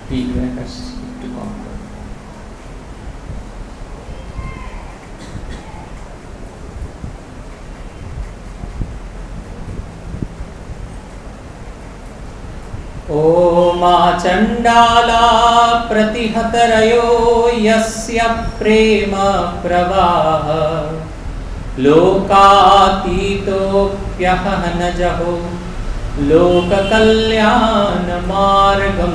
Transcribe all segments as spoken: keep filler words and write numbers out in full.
Feedback আসছে একটু কম করে। ओम चंडाला प्रतिहतरयो यस्य प्रेम प्रवाह लोकातीतोऽप्यहनजहो लोककल्याण मार्गं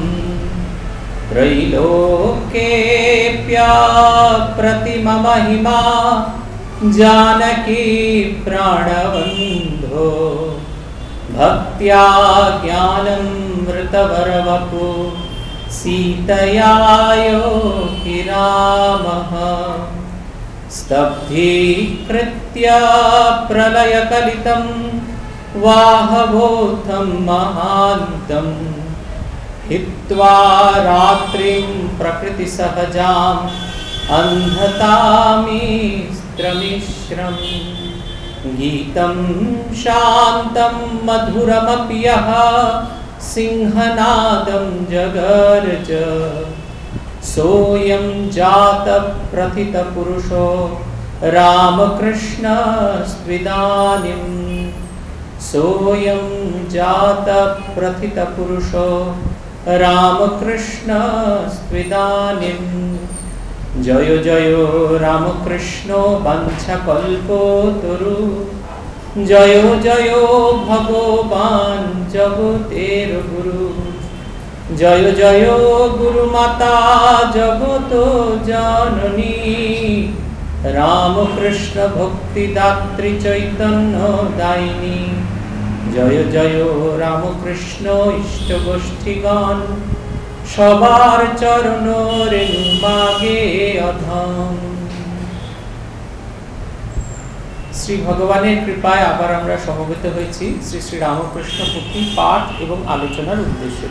त्रैलोक्येऽप्यप्रतिममहिमा जानकी प्राणबन्धो भक्त्या ज्ञानमृतवरवपु सीतया योगी रामः स्तब्धीकृत्य प्रलयकलितं वाहवोथं महान्तं हित्वा रात्रिं प्रकृतिसहजाम् अन्धतामिस्त्रमिश्रम् गीतं शान्तं मधुरमपि यः सिंहनादं जगर्ज सोऽयं जातप्रथितपुरुषो रामकृष्णस्त्विदानीं सोऽयं जातप्रथितपुरुषो रामकृष्णस्त्विदानीं जय जय रामकृष्ण वाञ्छाकल्पतरु जय जय भगवान् जगतेर गुरु जय जय गुरुमाता जगत जननी रामकृष्ण भक्तिदात्री चैतन्य दायिनी जय जय रामकृष्ण इष्टगोष्ठीगण सबार चरण रेणु मागे अधम। श्री भगवानेर कृपाय आबार आमरा समवेत हয়েছি श्री श्री रामकृष्ण पुथी पाठ एवं आलोचनार उद्देश्य।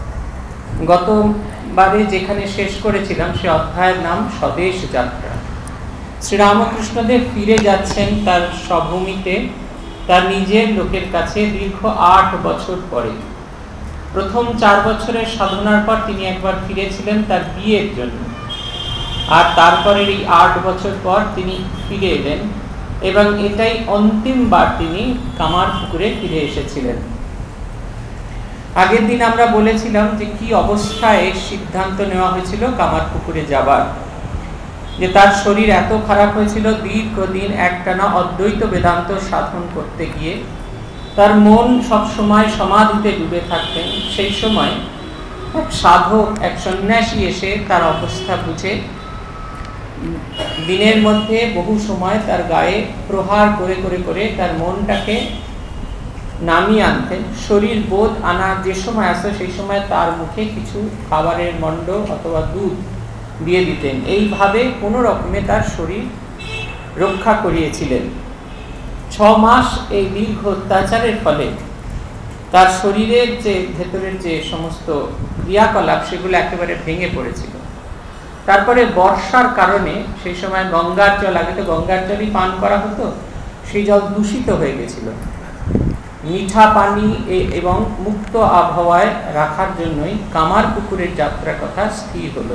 गतबारे जेखाने शेष करेছিলাম সে অধ্যায়ের নাম স্বদেশ যাত্রা। श्री रामकृष्णदेव फिरे যাচ্ছেন তার স্বভূমিতে তার নিজের লোকের কাছে দীর্ঘ आठ বছর পরে। प्रथम चार বছরের সাধনার পর তিনি একবার ফিরেছিলেন তার বিয়ের জন্য, আর তারপরে এই आठ বছর পর তিনি ফিরে এলেন এবং এটাই অন্তিমবার তিনি কামারপুকুরে ফিরে এসেছিলেন। আগের দিন আমরা বলেছিলাম যে কি অবস্থায় সিদ্ধান্ত নেওয়া হয়েছিল কামারপুকুরে যাবার, যে তার শরীর এত খারাপ হয়েছিল দীর্ঘদিন একটানা অদ্বৈত বেদান্ত সাধন করতে গিয়ে তার মন সব সময় সমাধিতে ডুবে থাকতেন। সেই সময় এক সাধক এক সন্ন্যাসী এসে তার অবস্থা বুঝে দিনের মধ্যে বহু সময় তার গায়ে প্রহার করে করে করে তার মনটাকে নামিয়ে আনতেন। শরীর বোধ আনার যে সময় আসে সেই সময় তার মুখে কিছু খাবারের মণ্ড অথবা দুধ দিয়ে দিতেন। এইভাবে কোনো রকমে তার শরীর রক্ষা করিয়েছিলেন। ছ মাস এই দীর্ঘ অত্যাচারের ফলে তার শরীরের যে ভেতরের যে সমস্ত ক্রিয়াকলাপ সেগুলো একেবারে ভেঙে পড়েছিল। তারপরে বর্ষার কারণে সেই সময় গঙ্গার জল, আগে তো গঙ্গার জলই পান করা হতো, সেই জল দূষিত হয়ে গেছিল। মিঠা পানি এবং মুক্ত আবহাওয়ায় রাখার জন্যই কামারপুকুরের যাত্রার কথা স্থির হলো।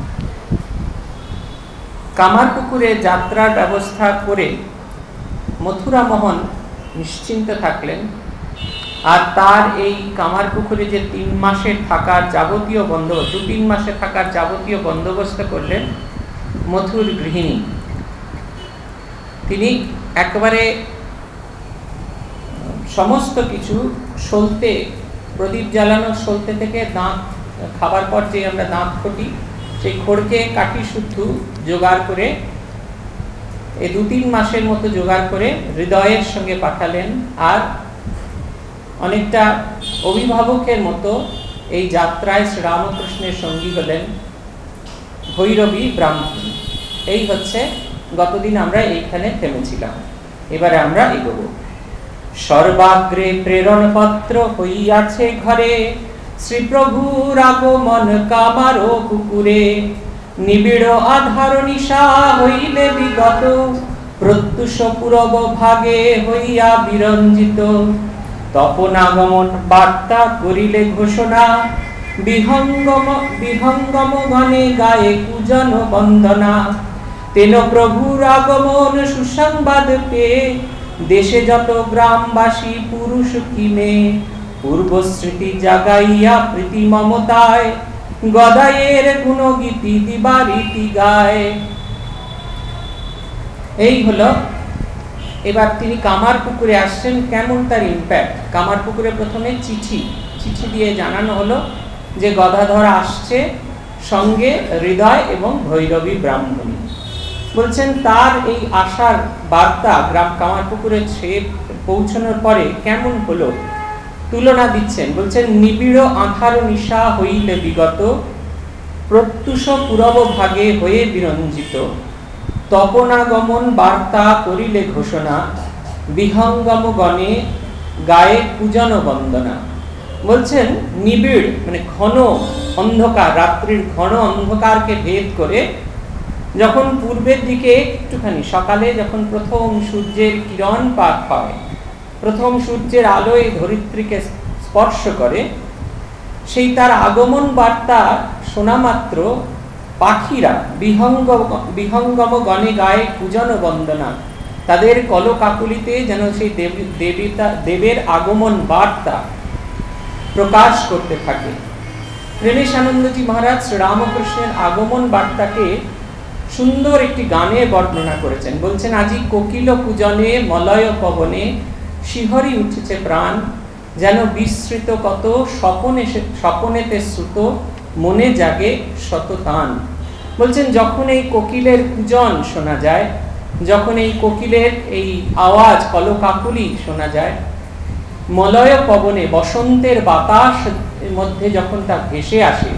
কামারপুকুরে যাত্রার ব্যবস্থা করে মথুরা মোহন নিশ্চিন্ত থাকলেন, আর তার এই কামারপুকুরে যে তিন মাসের থাকার যাবতীয় বন্দোবস্ত দু তিন মাসে থাকার যাবতীয় বন্দোবস্ত করলেন মথুর গৃহিণী। তিনি একেবারে সমস্ত কিছু সলতে, প্রদীপ জ্বালানোর সলতে থেকে দাঁত খাবার পর যে আমরা দাঁত খটি সেই খড়কে কাটি শুদ্ধ জোগাড় করে এই দু তিন মাসের মতো জোগাড় করে হৃদয়ের সঙ্গে পাঠালেন। আর অনেকটা অভিভাবকের মতো এই যাত্রায় শ্রীরামকৃষ্ণের সঙ্গী হলেন ভৈরবী ব্রাহ্মণ। এই হচ্ছে গতদিন আমরা এইখানে থেমেছিলাম। এবারে আমরা এগোবো। সর্বাগ্রে প্রেরণ পত্র হইয়াছে ঘরে, শ্রীপ্রভুর আগমন কামারো পুকুরে। নিবিড় আধার নিশা হইলে বিগত, প্রত্যুষ পূরব ভাগে হইয়া বিরঞ্জিত। তপন আগমন বার্তা করিলে ঘোষণা, বিহঙ্গম বিহঙ্গম গণে গায়ে কুজন বন্দনা, তেন প্রভুর আগমন সুসংবাদ পেয়ে দেশে যত গ্রামবাসী পুরুষ কি মেয়ে পূর্ব স্মৃতি জাগাইয়া প্রীতি মমতায় গদাইয়ের গুণগীতি দিবারীতি গায়। এই হলো। এবার তিনি কামারপুকুরে আসছেন, কেমন তার ইম্প্যাক্ট। কামারপুকুরে প্রথমে চিঠি চিঠি দিয়ে জানানো হলো যে গদাধর আসছে, সঙ্গে হৃদয় এবং ভৈরবী ব্রাহ্মণী। বলছেন তার এই আশার বার্তা গ্রাম কামারপুকুরে সে পৌঁছানোর পরে কেমন হলো, তুলনা দিচ্ছেন। বলছেন নিবিড় আঁধার নিশা হইলে বিগত, প্রত্যুষ পূরব ভাগে হয়ে বিরঞ্জিত, তপনাগমন বার্তা করিলে ঘোষণা, বিহঙ্গম গণে গায়ে পূজন বন্দনা। বলছেন নিবিড় মানে ঘন অন্ধকার, রাত্রির ঘন অন্ধকারকে ভেদ করে যখন পূর্বের দিকে একটুখানি সকালে যখন প্রথম সূর্যের কিরণ পাত হয়, প্রথম সূর্যের আলোয় ধরিত্রীকে স্পর্শ করে, সেই তার আগমন বার্তা শোনা মাত্র পাখিরা বিহঙ্গ বিহঙ্গম গণে গায়ে পূজন বন্দনা, তাদের কলকাকুলিতে যেন সেই দেবতা দেবের আগমন বার্তা প্রকাশ করতে থাকে। প্রেমেশানন্দজি মহারাজ শ্রীরামকৃষ্ণের আগমন বার্তাকে সুন্দর একটি গানে বর্ণনা করেছেন। বলছেন আজি কোকিল পূজনে মলয় পবনে শিহরি উঠেছে প্রাণ, যেন বিস্মৃত কত স্বপনে স্বপনেতে শ্রুত মনে জাগে শততান। বলছেন যখন এই কোকিলের পূজন শোনা যায়, যখন এই কোকিলের এই আওয়াজ কলকাকুলি শোনা যায়, মলয় পবনে বসন্তের বাতাস মধ্যে যখন তা ভেসে আসে,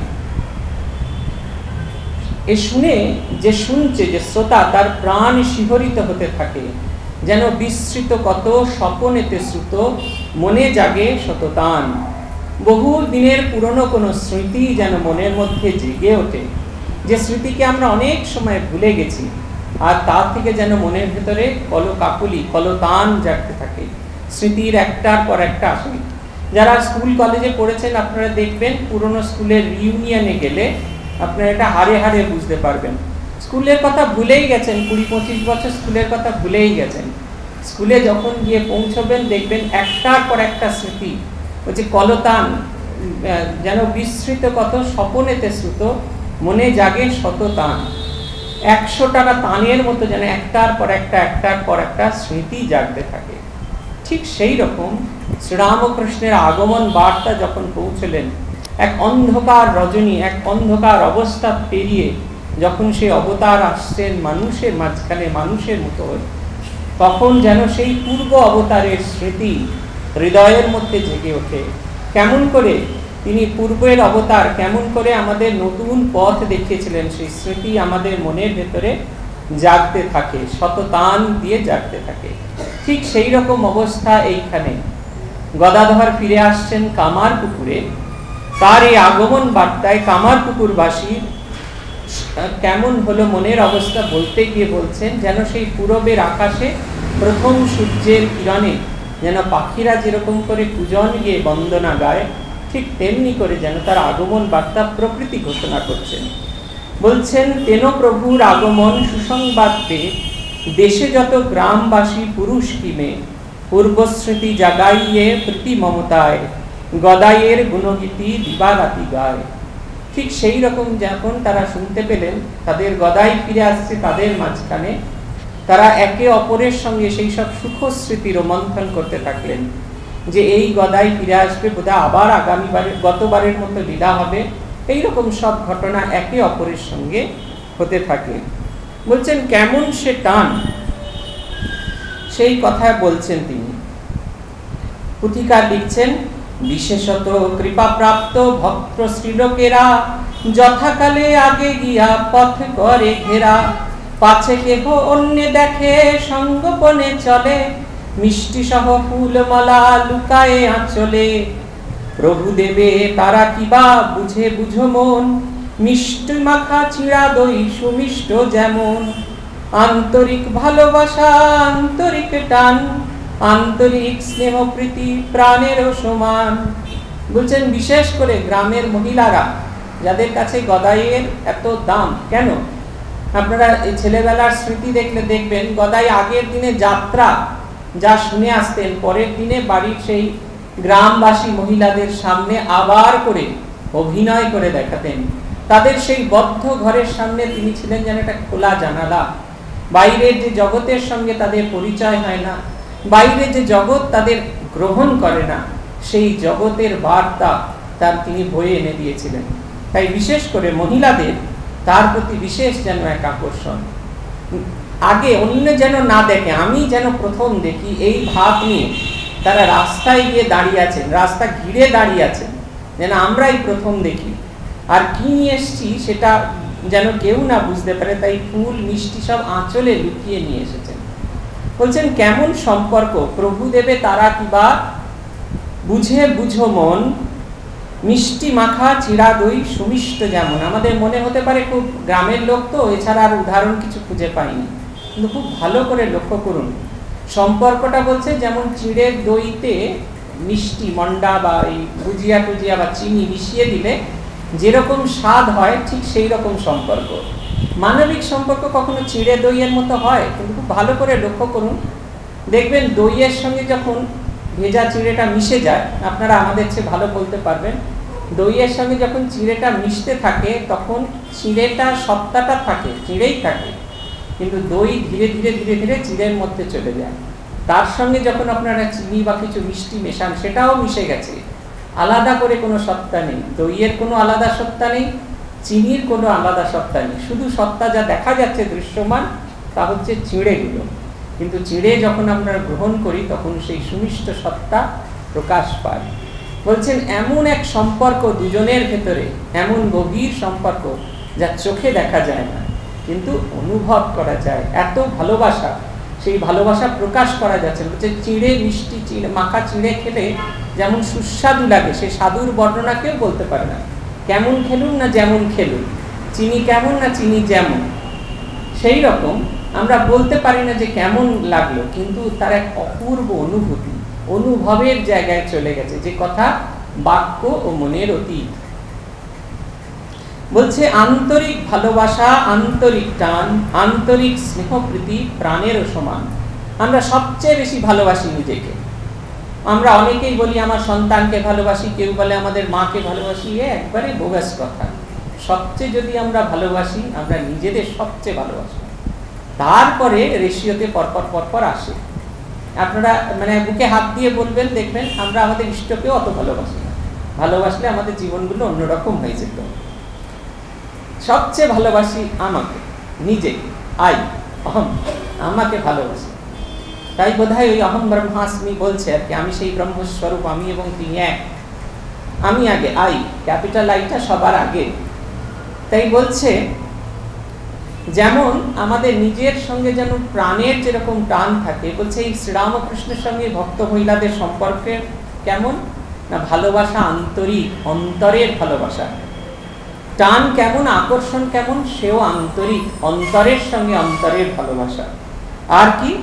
এ শুনে যে শুনছে যে শ্রোতা তার প্রাণ শিহরিত হতে থাকে, যেন বিস্মৃত কত স্বপনেতে শ্রুত মনে জাগে শততান। বহু দিনের পুরনো কোনো স্মৃতি যেন মনের মধ্যে জেগে ওঠে, যে স্মৃতিকে আমরা অনেক সময় ভুলে গেছি, আর তার থেকে যেন মনের ভেতরে কলকাকুলি কলতান জাগতে থাকে। স্মৃতির একটার পর একটা আসে। যারা স্কুল কলেজে পড়েছেন আপনারা দেখবেন পুরনো স্কুলের রিউনিয়নে গেলে আপনারা এটা হারে হারে বুঝতে পারবেন। স্কুলের কথা ভুলেই গেছেন, কুড়ি পঁচিশ বছর স্কুলের কথা ভুলেই গেছেন। স্কুলে যখন গিয়ে পৌঁছবেন দেখবেন একটার পর একটা স্মৃতি, ওই যে কলতান, যেন বিস্মৃত কত স্বপনেতে শ্রুত মনে জাগে শততান। একশো টাকা তানের মতো যেন একটার পর একটা একটার পর একটা স্মৃতি জাগতে থাকে। ঠিক সেই রকম শ্রীরামকৃষ্ণের আগমন বার্তা যখন পৌঁছলেন, এক অন্ধকার রজনী, এক অন্ধকার অবস্থা পেরিয়ে যখন সেই অবতার আসছেন মানুষের মাঝখানে মানুষের মতো হয়ে, তখন যেন সেই পূর্ব অবতারের স্মৃতি হৃদয়ের মধ্যে জেগে ওঠে। কেমন করে তিনি পূর্বের অবতার কেমন করে আমাদের নতুন পথ দেখিয়েছিলেন, সেই স্মৃতি আমাদের মনের ভেতরে জাগতে থাকে, শততান দিয়ে জাগতে থাকে। ঠিক সেই রকম অবস্থা এইখানে গদাধর ফিরে আসছেন কামারপুকুরে। তার এই আগমন বার্তায় কামারপুকুরবাসীর কেমন হলো মনের অবস্থা বলতে গিয়ে বলছেন, যেন সেই পূরবের আকাশে প্রথম সূর্যের কিরণে যেন পাখিরা যেরকম করে পূজন গিয়ে বন্দনা গায়, ঠিক তেমনি করে যেন তার আগমন বার্তা প্রকৃতি ঘোষণা করছেন। বলছেন তেন প্রভুর আগমন সুসংবাদ পেয়ে দেশে যত গ্রামবাসী পুরুষ কিমে পূর্বস্মৃতি জাগাইয়ে প্রীতি মমতায় গদাইয়ের গুণগীতি দিবারাতি গায়। ঠিক সেই রকম যখন তারা শুনতে পেলেন তাদের গদাই ফিরে আসছে তাদের মাঝখানে, তারা একে অপরের সঙ্গে সেই সব সুখ স্মৃতি রোমন্থন করতে থাকলেন যে এই গদাই ফিরে আসবে, বোধহয় আবার আগামীবারের গতবারের মতো লীলা হবে। এইরকম সব ঘটনা একে অপরের সঙ্গে হতে থাকে। বলছেন কেমন সে টান, সেই কথা বলছেন তিনি। পুথিকার লিখছেন, বিশেষত কৃপাপ্রাপ্ত ভক্ত শ্রীলোকেরা যথাকালে আগে গিয়া পথ করে ঘেরা, পাছে কেহ অন্য দেখে সঙ্গোপনে চলে, মিষ্টি সহ ফুলমালা লুকায়ে আঁচলে। প্রভু দেবে তারা কিবা বুঝে বুঝো মন, মিষ্টি মাখা চিড়া দই সুমিষ্ট যেমন। আন্তরিক ভালোবাসা আন্তরিক টান, আন্তরিক স্নেহ প্রীতি প্রাণের সমান। বলছেন বিশেষ করে গ্রামের মহিলারা যাদের কাছে গদাইয়ের এত দাম কেন, আপনারা এই ছেলেবেলার স্মৃতি দেখলে দেখবেন গদাই আগের দিনে যাত্রা যা শুনে আসতেন পরের দিনে বাড়ির সেই গ্রামবাসী মহিলাদের সামনে আবার করে অভিনয় করে দেখাতেন। তাদের সেই বদ্ধ ঘরের সামনে তিনি ছিলেন যেন একটা খোলা জানালা, বাইরের যে জগতের সঙ্গে তাদের পরিচয় হয় না, বাইরে যে জগৎ তাদের গ্রহণ করে না, সেই জগতের বার্তা তার তিনি বয়ে এনে দিয়েছিলেন। তাই বিশেষ করে মহিলাদের তার প্রতি বিশেষ যেন এক আকর্ষণ, আগে অন্য যেন না দেখে আমি যেন প্রথম দেখি, এই ভাব নিয়ে তারা রাস্তায় গিয়ে দাঁড়িয়ে আছেন, রাস্তা ঘিরে দাঁড়িয়ে আছেন, যেন আমরাই প্রথম দেখি। আর কি নিয়ে এসছি সেটা যেন কেউ না বুঝতে পারে, তাই ফুল মিষ্টি সব আঁচলে লুকিয়ে নিয়ে এসেছেন। বলছেন কেমন সম্পর্ক প্রভু দেবে তারা কিবা, বুঝে বুঝো মন, মিষ্টি মাখা চিড়া দই সুমিষ্ট যেমন। আমাদের মনে হতে পারে খুব গ্রামের লোক তো, এছাড়া আর উদাহরণ কিছু খুঁজে পাইনি, কিন্তু খুব ভালো করে লক্ষ্য করুন সম্পর্কটা। বলছে যেমন চিড়ের দইতে মিষ্টি মন্ডা বা এই গুজিয়া টুজিয়া বা চিনি মিশিয়ে দিলে যেরকম স্বাদ হয়, ঠিক সেই রকম সম্পর্ক। মানবিক সম্পর্ক কখনো চিড়ে দইয়ের মতো হয়, কিন্তু খুব ভালো করে লক্ষ্য করুন, দেখবেন দইয়ের সঙ্গে যখন ভেজা চিড়েটা মিশে যায়, আপনারা আমাদের চেয়ে ভালো বলতে পারবেন, দইয়ের সঙ্গে যখন চিড়েটা মিশতে থাকে তখন চিড়েটা সত্তাটা থাকে, চিড়েই থাকে, কিন্তু দই ধীরে ধীরে ধীরে ধীরে চিড়ের মধ্যে চলে যায়। তার সঙ্গে যখন আপনারা চিনি বা কিছু মিষ্টি মেশান, সেটাও মিশে গেছে, আলাদা করে কোনো সত্তা নেই। দইয়ের কোনো আলাদা সত্তা নেই, চিনির কোনো আলাদা সত্তা নেই, শুধু সত্তা যা দেখা যাচ্ছে দৃশ্যমান তা হচ্ছে চিড়েগুলো। কিন্তু চিড়ে যখন আমরা গ্রহণ করি তখন সেই সুমিষ্ট সত্তা প্রকাশ পায়। বলছেন এমন এক সম্পর্ক দুজনের ভেতরে, এমন গভীর সম্পর্ক যা চোখে দেখা যায় না কিন্তু অনুভব করা যায়। এত ভালোবাসা, সেই ভালোবাসা প্রকাশ করা যাচ্ছে। বলছে চিড়ে মিষ্টি চিড়ে মাখা চিড়ে খেলে যেমন সুস্বাদু লাগে, সেই স্বাদুর বর্ণনা কেউ বলতে পারে না। কেমন খেলুন না যেমন খেলুন, চিনি কেমন না চিনি যেমন, সেই রকম আমরা বলতে পারি না যে কেমন লাগলো, কিন্তু তার এক অপূর্ব অনুভূতি, অনুভবের জায়গায় চলে গেছে, যে কথা বাক্য ও মনের অতীত। বলছে আন্তরিক ভালোবাসা, আন্তরিক টান, আন্তরিক স্নেহপ্রীতি প্রাণেরও সমান। আমরা সবচেয়ে বেশি ভালোবাসি নিজেকে। আমরা অনেকেই বলি আমার সন্তানকে ভালোবাসি, কেউ বলে আমাদের মাকে ভালোবাসি, এ একবারে বোগাস কথা। সবচেয়ে যদি আমরা ভালোবাসি, আমরা নিজেদের সবচেয়ে ভালোবাসি, তারপরে রেশিওতে পরপর পরপর আসে। আপনারা মানে বুকে হাত দিয়ে বলবেন, দেখবেন আমরা আমাদের ইষ্টকেও অত ভালোবাসি না, ভালোবাসলে আমাদের জীবনগুলো অন্যরকম হয়ে যেত। সবচেয়ে ভালোবাসি আমাকে, নিজে, আই অহম, আমাকে ভালোবাসি। তাই বোধ হয় ওই অহম ব্রহ্মাস্মি বলছে আর কি, আমি সেই ব্রহ্মস্বরূপ, আমি এবং তিনি এক, আমি আগে, আই ক্যাপিটাল আইটা সবার আগে। তাই বলছে যেমন আমাদের নিজের সঙ্গে যেন প্রাণের যেরকম টান থাকে, বলছে এই শ্রীরামকৃষ্ণের সঙ্গে ভক্ত মহিলাদের সম্পর্কে কেমন না, ভালোবাসা আন্তরিক, অন্তরের ভালোবাসা। টান কেমন, আকর্ষণ কেমন, সেও আন্তরিক, অন্তরের সঙ্গে অন্তরের ভালোবাসা। আর কি,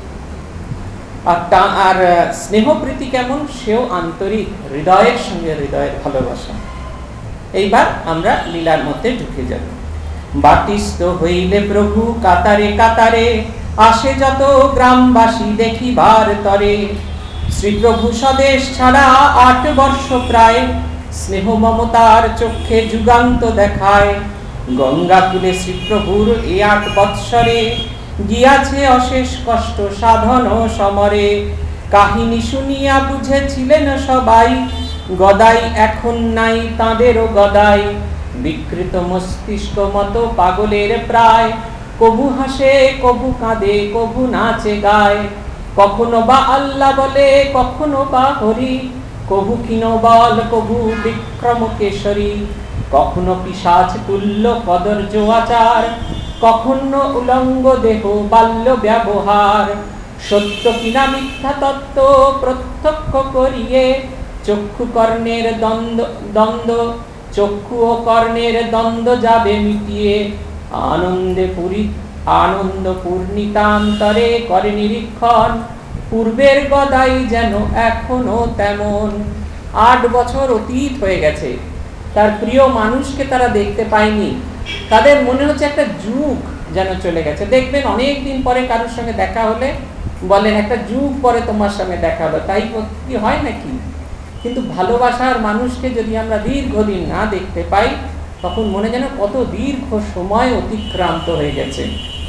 আর স্নেহপ্রীতি কেমন, সেও আন্তরিক, হৃদয়ের সঙ্গে হৃদয়ের ভালোবাসা। এইবার আমরা লীলার মধ্যে ঢুকে যাব। বাটিস্থ হইলে প্রভু কাতারে কাতারে, আসে যত গ্রামবাসী দেখিবার তরে। শ্রীপ্রভু স্বদেশ ছাড়া আট বর্ষ প্রায়, স্নেহ মমতার চক্ষে যুগান্ত দেখায়। গঙ্গা কুলে শ্রীপ্রভুর এ আট বৎসরে, গিয়াছে অশেষ কষ্ট সাধন সমরে। কাহিনী শুনিয়া বুঝেছিলেন সবাই, গদাই এখন নাই তাঁদেরও গদাই। বিকৃত মস্তিষ্ক মতো পাগলের প্রায়, কবু হাসে কবু কাঁদে কবু নাচে গায়। কখনো বা আল্লাহ বলে কখনো বা হরি, কবু কিনবল কবু বিক্রম কেশরী। কখনো পিশাচ তুল্য কদর্য আচার, কখনো উলঙ্গ দেহ বাল্য ব্যবহার। সত্য কিনা মিথ্যা তত্ত্ব প্রত্যক্ষ করিয়ে, চক্ষু কর্ণের দ্বন্দ্ব দ্বন্দ্ব চক্ষু ও কর্ণের দ্বন্দ্ব যাবে মিটিয়ে। আনন্দে পুরি আনন্দ পূর্ণিতান্তরে করে নিরীক্ষণ, পূর্বের গদাই যেন এখনো তেমন। আট বছর অতীত হয়ে গেছে, তার প্রিয় মানুষকে তারা দেখতে পায়নি। তাদের মনে হচ্ছে একটা যুগ যেন চলে গেছে। দেখবেন অনেক দিন পরে কারোর সঙ্গে দেখা হলে বলেন একটা যুগ পরে তোমার সঙ্গে দেখা হলো, তাই কি হয় নাকি? কিন্তু ভালোবাসার মানুষকে যদি আমরা দীর্ঘদিন না দেখতে পাই, তখন মনে যেন কত দীর্ঘ সময় অতিক্রান্ত হয়ে গেছে।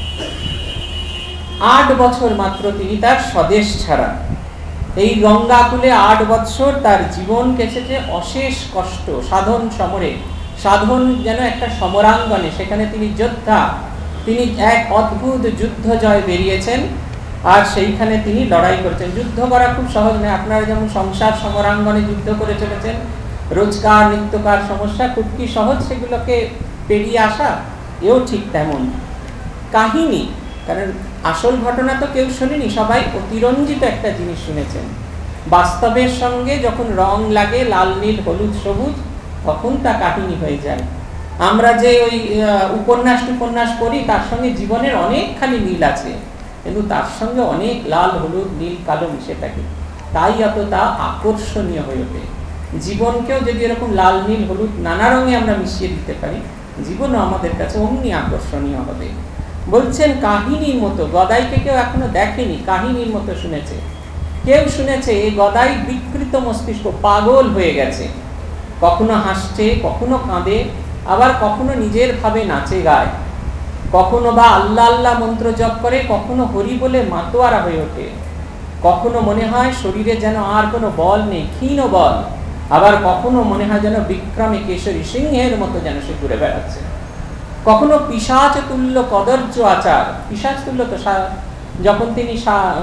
আট বছর মাত্র তিনি তার স্বদেশ ছাড়া। এই গঙ্গাকুলে আট বছর তার জীবন কেটেছে অশেষ কষ্ট, সাধন সমরে। সাধন যেন একটা সমরাঙ্গনে, সেখানে তিনি যোদ্ধা। তিনি এক অদ্ভুত যুদ্ধ জয় বেরিয়েছেন, আর সেইখানে তিনি লড়াই করেছেন। যুদ্ধ করা খুব সহজ নয়। আপনারা যেমন সংসার সমরাঙ্গনে যুদ্ধ করে চলেছেন, রোজগার নিত্যকার সমস্যা খুব কি সহজ সেগুলোকে পেরিয়ে আসা, এও ঠিক তেমন। কাহিনী, কারণ আসল ঘটনা তো কেউ শোনেনি, সবাই অতিরঞ্জিত একটা জিনিস শুনেছেন। বাস্তবের সঙ্গে যখন রং লাগে, লাল নীল হলুদ সবুজ, তখন তা কাহিনী হয়ে যায়। আমরা যে ওই উপন্যাস উপন্যাস পড়ি, তার সঙ্গে জীবনের অনেকখানি মিল আছে, কিন্তু তার সঙ্গে অনেক লাল হলুদ নীল কালো মিশে থাকে, তাই অত তা আকর্ষণীয় হয়ে ওঠে। জীবনকেও যদি এরকম লাল নীল হলুদ নানা রঙে আমরা মিশিয়ে দিতে পারি, জীবনও আমাদের কাছে অমনি আকর্ষণীয় হবে। বলছেন কাহিনীর মতো, গদাইকে কেউ এখনো দেখেনি, কাহিনীর মতো শুনেছে। কেউ শুনেছে এই গদাই বিকৃত মস্তিষ্ক, পাগল হয়ে গেছে, কখনো হাসছে, কখনো কাঁদে, আবার কখনো নিজের ভাবে নাচে গায়, কখনো বা আল্লাহ আল্লাহ মন্ত্র জপ করে, কখনো হরি বলে মাতোয়ারা হয়ে ওঠে, কখনো মনে হয় শরীরে যেন আর কোনো বল নেই, ক্ষীণ বল, আবার কখনো মনে হয় যেন বিক্রমে কেশরী সিংহের মতো যেন সে ঘুরে বেড়াচ্ছে। কখনো পিশাচ তুল্য কদর্য আচার, পিশাচ তুল্য তো যখন তিনি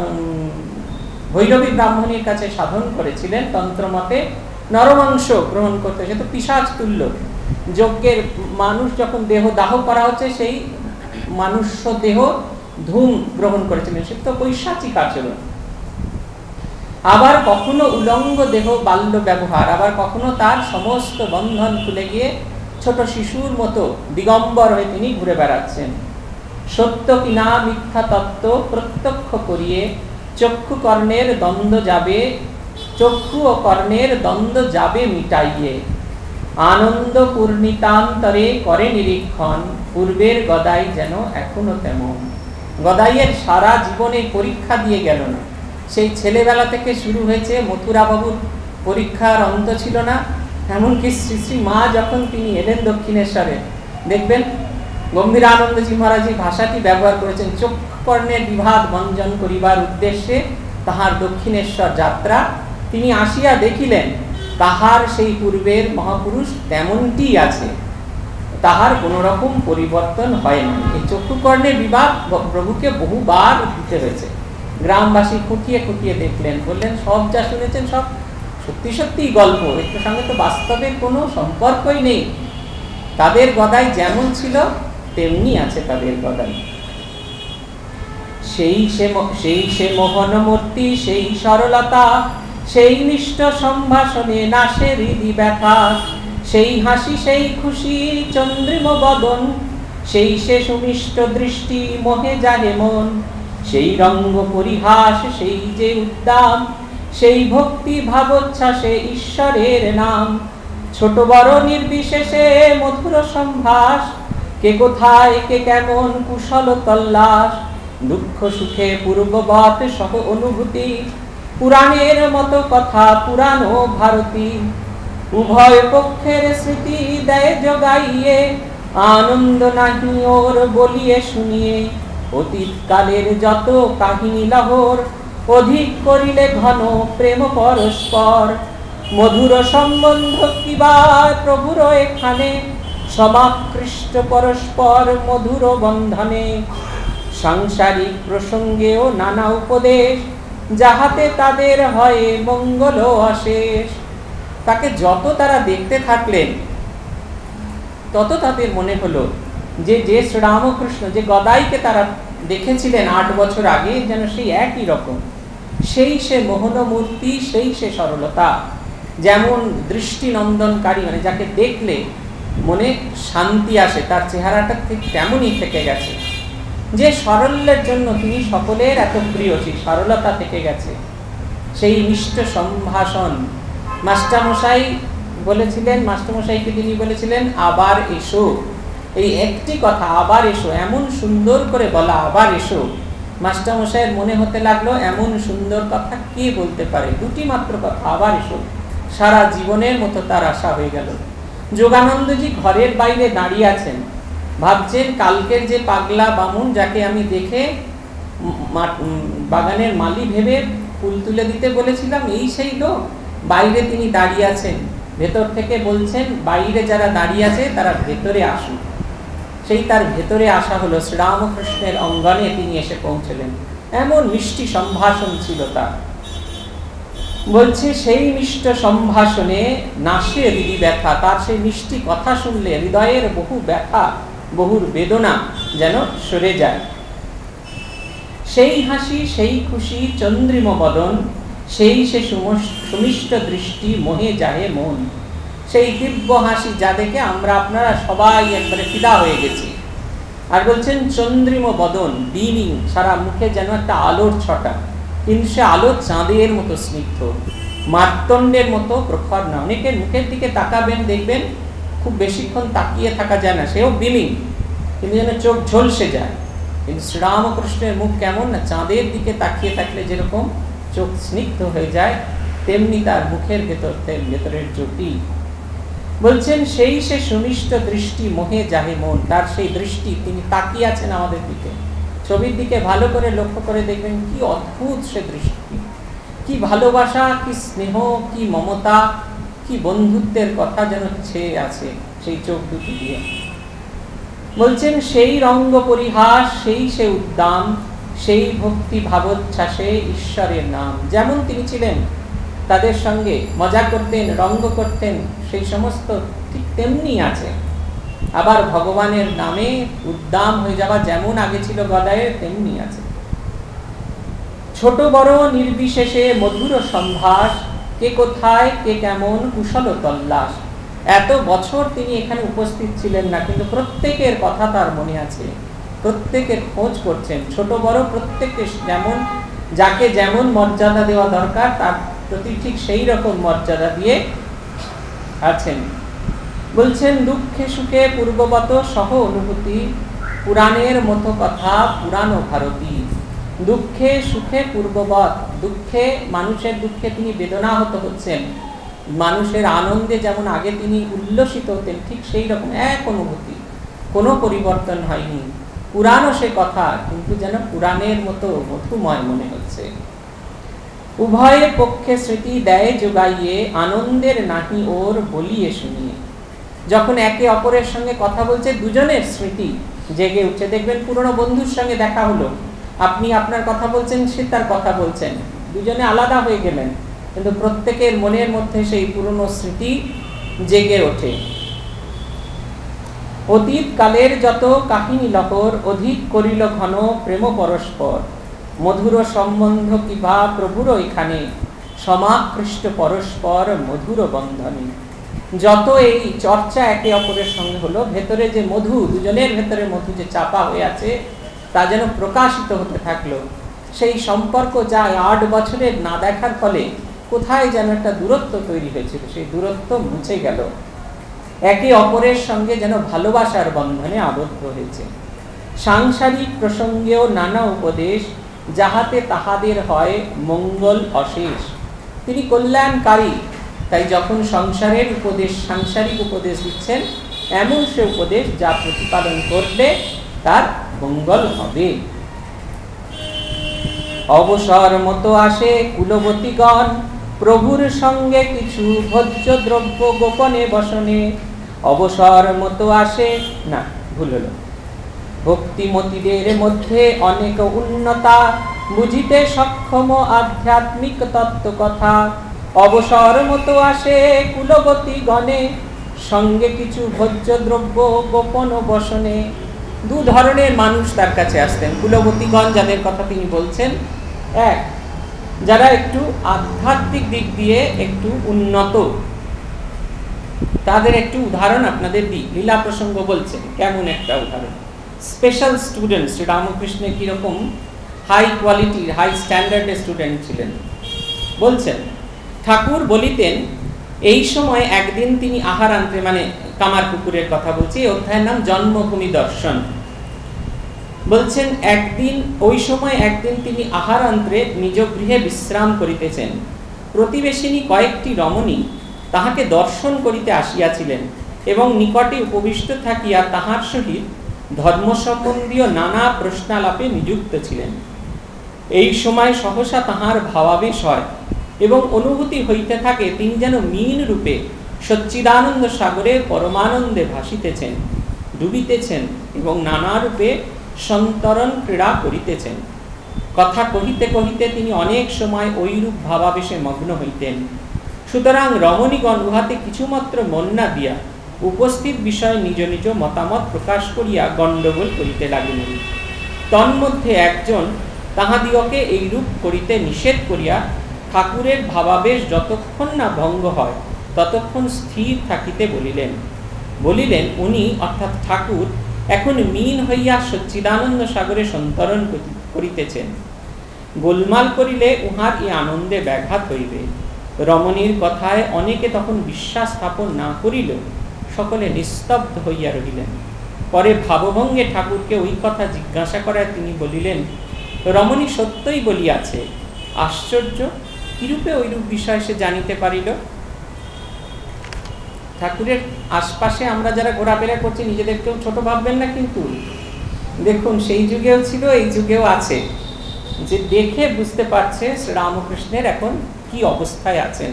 ভৈরবী ব্রাহ্মণীর কাছে সাধন করেছিলেন তন্ত্রমতে, নরমাংস গ্রহণ করতে, সে তো পিশাচ তুল্য। যজ্ঞের মানুষ যখন দেহ দাহ করা হচ্ছে, সেই মানুষ্য দেহ ধূম গ্রহণ করেছিলেন, সে তো পৈশাচিক আচরণ। আবার কখনো উলঙ্গ দেহ বাল্য ব্যবহার, আবার কখনো তার সমস্ত বন্ধন খুলে গিয়ে ছোট শিশুর মতো দিগম্বর হয়ে তিনি ঘুরে বেড়াচ্ছেন। সত্য কিনা মিথ্যা তত্ত্ব প্রত্যক্ষ করিয়ে চক্ষু কর্ণের দ্বন্দ্ব যাবে, চক্ষু ও কর্ণের দ্বন্দ্ব যাবে মিটাইয়ে, আনন্দ পূর্ণিতান্তরে করে নিরীক্ষণ, পূর্বের গদাই যেন এখনো তেমন। গদাইয়ের সারা জীবনে পরীক্ষা দিয়ে গেল না। সেই ছেলেবেলা থেকে শুরু হয়েছে, মথুরা বাবুর পরীক্ষার অন্ত ছিল না। এমনকি শ্রী শ্রী মা যখন তিনি এলেন দক্ষিণেশ্বরে, দেখবেন গম্ভীরানন্দজি মহারাজি ভাষাটি ব্যবহার করেছেন, চক্ষু কর্ণের বিভাদ ভঞ্জন করিবার উদ্দেশ্যে তাহার দক্ষিণেশ্বর যাত্রা। তিনি আসিয়া দেখিলেন তাহার সেই পূর্বের মহাপুরুষ তেমনটি আছে, তাহার কোন রকম পরিবর্তন হয় না। এই চক্ষু কর্ণের বিভাগ প্রভুকে বহুবার দিতে হয়েছে। গ্রামবাসী খুঁটিয়ে খুঁটিয়ে দেখলেন, বললেন সব যা শুনেছেন সব সত্যি সত্যি গল্প, এর সঙ্গে তো বাস্তবের কোনো সম্পর্কই নেই। তাদের গদাই যেমন ছিল তেমনি আছে তাদের গদাই। সেই সে সেই সে মোহনমূর্তি, সেই সরলতা, সেই মিষ্ট সম্ভাষণে নাশে হৃদি ব্যথা, সেই হাসি সেই খুশি চন্দ্রিম বদন, সেই সে সুমিষ্ট দৃষ্টি মোহে যাহে মন, সেই রঙ্গ পরিহাস সেই যে উদ্দাম, সেই ভক্তি ভাবোচ্ছ্বাসে ঈশ্বরের নাম, ছোট বড় নির্বিশেষে মধুর সম্ভাস, কে কোথায় কে কেমন কুশল তল্লাশ, দুঃখ সুখে পূর্ববৎ সহ অনুভূতি, পুরাণের মতো কথা পুরাণ ভারতী, উভয় পক্ষের স্মৃতি দেয় জগাইয়ে, আনন্দ নাহি ওর বলিয়ে শুনিয়ে, অতীত কালের যত কাহিনী লহর, অধিক করিলে ঘন প্রেম পরস্পর, মধুর সম্বন্ধ কিবা প্রভুর এখানে, সমাকৃষ্ট পরস্পর মধুর বন্ধনে, সাংসারিক প্রসঙ্গেও নানা উপদেশ, যাহাতে তাদের হয় মঙ্গল অশেষ। তাকে যত তারা দেখতে থাকলেন, তত তাদের মনে হলো যে যে শ্রীরামকৃষ্ণ, যে গদাইকে তারা দেখেছিলেন আট বছর আগে, যেন সেই একই রকম, সেই সে মোহনমূর্তি, সেই সে সরলতা, যেমন দৃষ্টিনন্দনকারী, মানে যাকে দেখলে মনে শান্তি আসে, তার চেহারাটা ঠিক তেমনই থেকে গেছে। যে সরলের জন্য তিনি সকলের এত প্রিয়, সেই সরলতা থেকে গেছে। সেই মিষ্ট সম্ভাষণ, মাস্টারমশাই বলেছিলেন, মাস্টারমশাইকে তিনি বলেছিলেন আবার এসো। এই একটি কথা আবার এসো, এমন সুন্দর করে বলা আবার এসো, মাস্টারমশাইয়ের মনে হতে লাগলো এমন সুন্দর কথা কে বলতে পারে, দুটি মাত্র কথা আবার এসো, সারা জীবনের মতো তার আশা হয়ে গেল। যোগানন্দজি ঘরের বাইরে দাঁড়িয়ে আছেন, ভাবছেন কালকের যে পাগলা বামুন যাকে আমি দেখে বাগানের মালি ভেবে ফুল তুলে দিতে বলেছিলাম, এই সেই লোক। বাইরে তিনি দাঁড়িয়ে আছেন, ভেতর থেকে বলছেন বাইরে যারা দাঁড়িয়ে আছে তারা ভেতরে আসুন। সেই তার ভেতরে আসা হলো, শ্রীরামকৃষ্ণের অঙ্গনে তিনি এসে পৌঁছলেন। এমন মিষ্টি সম্ভাষণ ছিল তার। বলছে সেই মিষ্ট সম্ভাষণে নাশে হৃদি ব্যথা, তার সেই মিষ্টি কথা শুনলে হৃদয়ের বহু ব্যথা বহুর বেদনা যেন সরে যায়। সেই হাসি সেই খুশি চন্দ্রিম বদন, সেই সে সুমিষ্ট দৃষ্টি মোহে যাহে মন। সেই দিব্য হাসি যা দেখে আমরা আপনারা সবাই একবারে ফিদা হয়ে গেছি। আর বলছেন চন্দ্রিম বদন, বিমিং, সারা মুখে যেন একটা আলোর ছটা, কিন্তু সে আলো চাঁদের মতো স্নিগ্ধ, মার্তণ্ডের মতো প্রখর না। অনেকের মুখের দিকে তাকাবেন দেখবেন খুব বেশিক্ষণ তাকিয়ে থাকা যায় না, সেও বিমিং, কিন্তু যেন চোখ ঝলসে যায়। কিন্তু শ্রীরামকৃষ্ণের মুখ কেমন না, চাঁদের দিকে তাকিয়ে থাকলে যেরকম চোখ স্নিগ্ধ হয়ে যায়, তেমনি তার মুখের ভেতর ভেতরের জ্যোতি। বলছেন সেই সে সুমিষ্ট দৃষ্টি মোহে যাহে মন, তার সেই দৃষ্টি, তিনি তাকিয়ে আছেন আমাদের দিকে। ছবির দিকে ভালো করে লক্ষ্য করে দেখবেন কি অদ্ভুত সে দৃষ্টি, কি ভালোবাসা, কি স্নেহ, কি মমতা, কি বন্ধুত্বের কথা যেন ছেয়ে আছে সেই চোখ দুটি দিয়ে। বলছেন সেই রঙ্গ পরিহাস, সেই সে উদ্দাম, সেই ভক্তি ভাবোচ্ছ্বাসে ঈশ্বরের নাম। যেমন তিনি ছিলেন, তাদের সঙ্গে মজা করতেন, রঙ্গ করতেন, সেই সমস্ত ঠিক তেমনি আছে। আবার ভগবানের নামে উদ্দাম হয়ে যাওয়া যেমন আগে ছিল গদায়ে, তেমনি আছে। ছোট বড় নির্বিশেষে মধুর সম্ভাস, কে কোথায় কে কেমন কুশল তল্লাশ। এত বছর তিনি এখানে উপস্থিত ছিলেন না, কিন্তু প্রত্যেকের কথা তার মনে আছে, প্রত্যেকের খোঁজ করছেন। ছোট বড় প্রত্যেককে যেমন, যাকে যেমন মর্যাদা দেওয়া দরকার তার প্রতি ঠিক সেই রকম মর্যাদা দিয়ে আছেন। বলছেন দুঃখে সুখে পূর্ববত সহ অনুভূতি, পুরাণের মতো কথা পুরাণ ভারতী। দুঃখে সুখে পূর্ববৎ, দুঃখে মানুষের দুঃখে তিনি বেদনাহত হচ্ছেন, মানুষের আনন্দে যেমন আগে তিনি উল্লসিত হতেন ঠিক সেই রকম এক অনুভূতি, কোনো পরিবর্তন হয়নি। পুরাণও সে কথা, কিন্তু যেন পুরাণের মতো মধুময় মনে হচ্ছে। উভয় পক্ষে স্মৃতি দেয় যোগাইয়ে, আনন্দের নাহি ওর বলিয়ে শুনিয়ে। যখন একে অপরের সঙ্গে কথা বলছে দুজনের স্মৃতি জেগে উঠছে। দেখবেন পুরনো বন্ধুর সঙ্গে দেখা হলো, আপনি আপনার কথা বলছেন, সে তার কথা বলছেন, দুজনে আলাদা হয়ে গেলেন, কিন্তু প্রত্যেকের মনের মধ্যে সেই পুরনো স্মৃতি জেগে ওঠে। অতীত কালের যত কাহিনী লহর, অধিক করিল ঘন প্রেম পরস্পর। মধুর সম্বন্ধ কিবা প্রভুর এখানে, সমাকৃষ্ট পরস্পর মধুর বন্ধনে। যত এই চর্চা একে অপরের সঙ্গে হলো, ভেতরে যে মধু, দুজনের ভেতরে মধু যে চাপা হয়ে আছে তা যেন প্রকাশিত হতে থাকলো। সেই সম্পর্ক যা আট বছরের না দেখার ফলে কোথায় যেন একটা দূরত্ব তৈরি হয়েছিল, সেই দূরত্ব মুছে গেল। একে অপরের সঙ্গে যেন ভালোবাসার বন্ধনে আবদ্ধ হয়েছে। সাংসারিক প্রসঙ্গেও নানা উপদেশ, যাহাতে তাহাদের হয় মঙ্গল অশেষ। তিনি কল্যাণকারী, তাই যখন সংসারের উপদেশ, সাংসারিক উপদেশ দিচ্ছেন, এমন সে উপদেশ যা প্রতিপালন করলে তার মঙ্গল হবে। অবসর মতো আসে কুলবতীগণ, প্রভুর সঙ্গে কিছু ভোজ্য দ্রব্য গোপনে বসনে। অবসর মতো আসে না, ভুল হলো। ভক্তিমতীদের মধ্যে অনেক উন্নতা, বুঝিতে সক্ষম আধ্যাত্মিক তত্ত্ব কথা। অবসর মতো আসে কুলবতী গণে, সঙ্গে কিছু ভোজ্য দ্রব্য গোপন বসনে। দু ধরনের মানুষ তার কাছে আসতেন কুলবতীগণ, যাদের কথা তিনি বলছেন। এক, যারা একটু আধ্যাত্মিক দিক দিয়ে একটু উন্নত, তাদের একটু উদাহরণ আপনাদের দিই। লীলা প্রসঙ্গ বলছেন, কেমন একটা উদাহরণ। স্পেশাল স্টুডেন্ট, শ্রীরামকৃষ্ণের কিরকম হাই কোয়ালিটির হাই স্ট্যান্ডার্ডের স্টুডেন্ট ছিলেন। বলছেন ঠাকুর বলিতেন, এই সময় একদিন তিনি আহারান্তে, মানে কামারপুকুরের কথা বলছি, অধ্যায়ের নাম জন্মভূমি দর্শন। বলছেন একদিন, ওই সময় একদিন তিনি আহারান্তে নিজ গৃহে বিশ্রাম করিতেছেন। প্রতিবেশিনী কয়েকটি রমণী তাহাকে দর্শন করিতে আসিয়াছিলেন এবং নিকটে উপবিষ্ট থাকিয়া তাহার সহিত ধর্ম সম্বন্ধীয় নানা প্রশ্নালাপে নিযুক্ত ছিলেন। এই সময় সহসা তাহার ভাবাবেশ হয় এবং অনুভূতি হইতে থাকে তিনি যেন মীন রূপে সচ্চিদানন্দ সাগরে পরমানন্দে ভাসিতেছেন, ডুবিতেছেন এবং নানা রূপে সন্তরণ ক্রীড়া করিতেছেন। কথা কহিতে কহিতে তিনি অনেক সময় ঐরূপ ভাবাবেশে মগ্ন হইতেন। সুতরাং রমণীগণ উহাতে কিছুমাত্র মন না দিয়া উপস্থিত বিষয়ে নিজ নিজ মতামত প্রকাশ করিয়া গণ্ডগোল করিতে লাগিলেন। তন্মধ্যে একজন তাহাদিগকে এইরূপ করিতে নিষেধ করিয়া ঠাকুরের ভাবাবেশ যতক্ষণ না ভঙ্গ হয় ততক্ষণ স্থির থাকিতে বলিলেন। বলিলেন উনি অর্থাৎ ঠাকুর এখন মীন হইয়া সচ্চিদানন্দ সাগরে সন্তরণ করিতেছেন। গোলমাল করিলে উহার এই আনন্দে ব্যাঘাত হইবে। রমণীর কথায় অনেকে তখন বিশ্বাস স্থাপন না করিল, সকলে নিস্তব্ধ হইয়া রহিলেন। পরে ভাবভঙ্গে ঠাকুরকে ওই কথা জিজ্ঞাসা করায় তিনি বলিলেন, রমণী সত্যই বলিয়াছে, আশ্চর্য, কিরূপে ওইরূপ বিষয় সে জানিতে পারিল? ঠাকুরের আশপাশে আমরা যারা ঘোরাফেরা করছি নিজেদেরকেও ছোট ভাববেন না, কিন্তু দেখুন সেই যুগেও ছিল, এই যুগেও আছে, যে দেখে বুঝতে পারছে শ্রীরামকৃষ্ণের এখন কি অবস্থায় আছেন।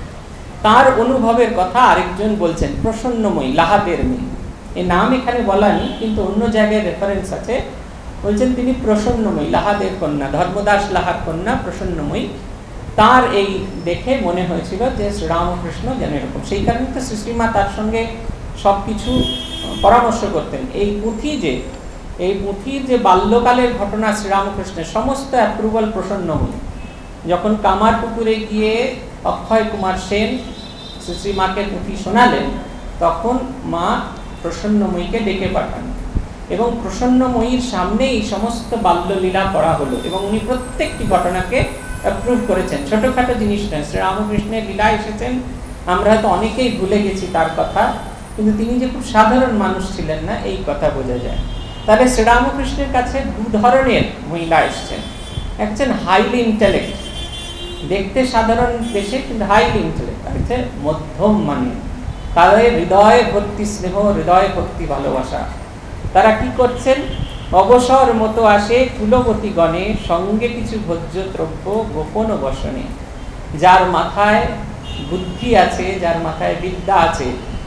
তার অনুভবের কথা আরেকজন বলছেন, প্রসন্নময়ী, লাহাদের মেয়ে। এই নাম এখানে বলা নেই, কিন্তু অন্য জায়গায় রেফারেন্স আছে। বলছেন তিনি প্রসন্নময়ী, লাহাদের কন্যা, ধর্মদাস লাহার কন্যা প্রসন্নময়ী। তার এই দেখে মনে হয়েছিল যে শ্রীরামকৃষ্ণ যেন এরকম, সেই কারণে তো শ্রীশ্রীমা তার সঙ্গে সব কিছু পরামর্শ করতেন। এই পুঁথি যে এই পুঁথির যে বাল্যকালের ঘটনা শ্রীরামকৃষ্ণের সমস্ত অ্যাপ্রুভাল প্রসন্নময়ী। যখন কামারপুকুরে গিয়ে অক্ষয় কুমার সেন শ্রীশ্রীমাকে পুঁথি শোনালেন, তখন মা প্রসন্নময়ীকে ডেকে পাঠান এবং প্রসন্নময়ীর সামনে এই সমস্ত বাল্যলীলা পড়া হলো এবং উনি প্রত্যেকটি ঘটনাকে অ্যাপ্রুভ করেছেন। ছোটখাটো জিনিস নয়, শ্রীরামকৃষ্ণের লীলা এসেছেন, আমরা হয়তো অনেকেই ভুলে গেছি তার কথা, কিন্তু তিনি যে খুব সাধারণ মানুষ ছিলেন না এই কথা বোঝা যায়। তাহলে শ্রীরামকৃষ্ণের কাছে দু ধরনের মহিলা এসছেন। একজন হাইলি ইন্টেলেক্ট, দেখতে সাধারণ বেশে কিন্তু হাইলি ইন্টেলেক্ট, আর হচ্ছে মধ্যম মানে তাদের হৃদয় ভর্তি স্নেহ, হৃদয় ভর্তি ভালোবাসা। তারা কি করছেন? অবসর মতো আসে কুলবতী গণে, সঙ্গে কিছু ভোজ্য দ্রব্য গোপন বসনে। যার মাথায় বুদ্ধি আছে, যার মাথায় বিদ্যা আছে,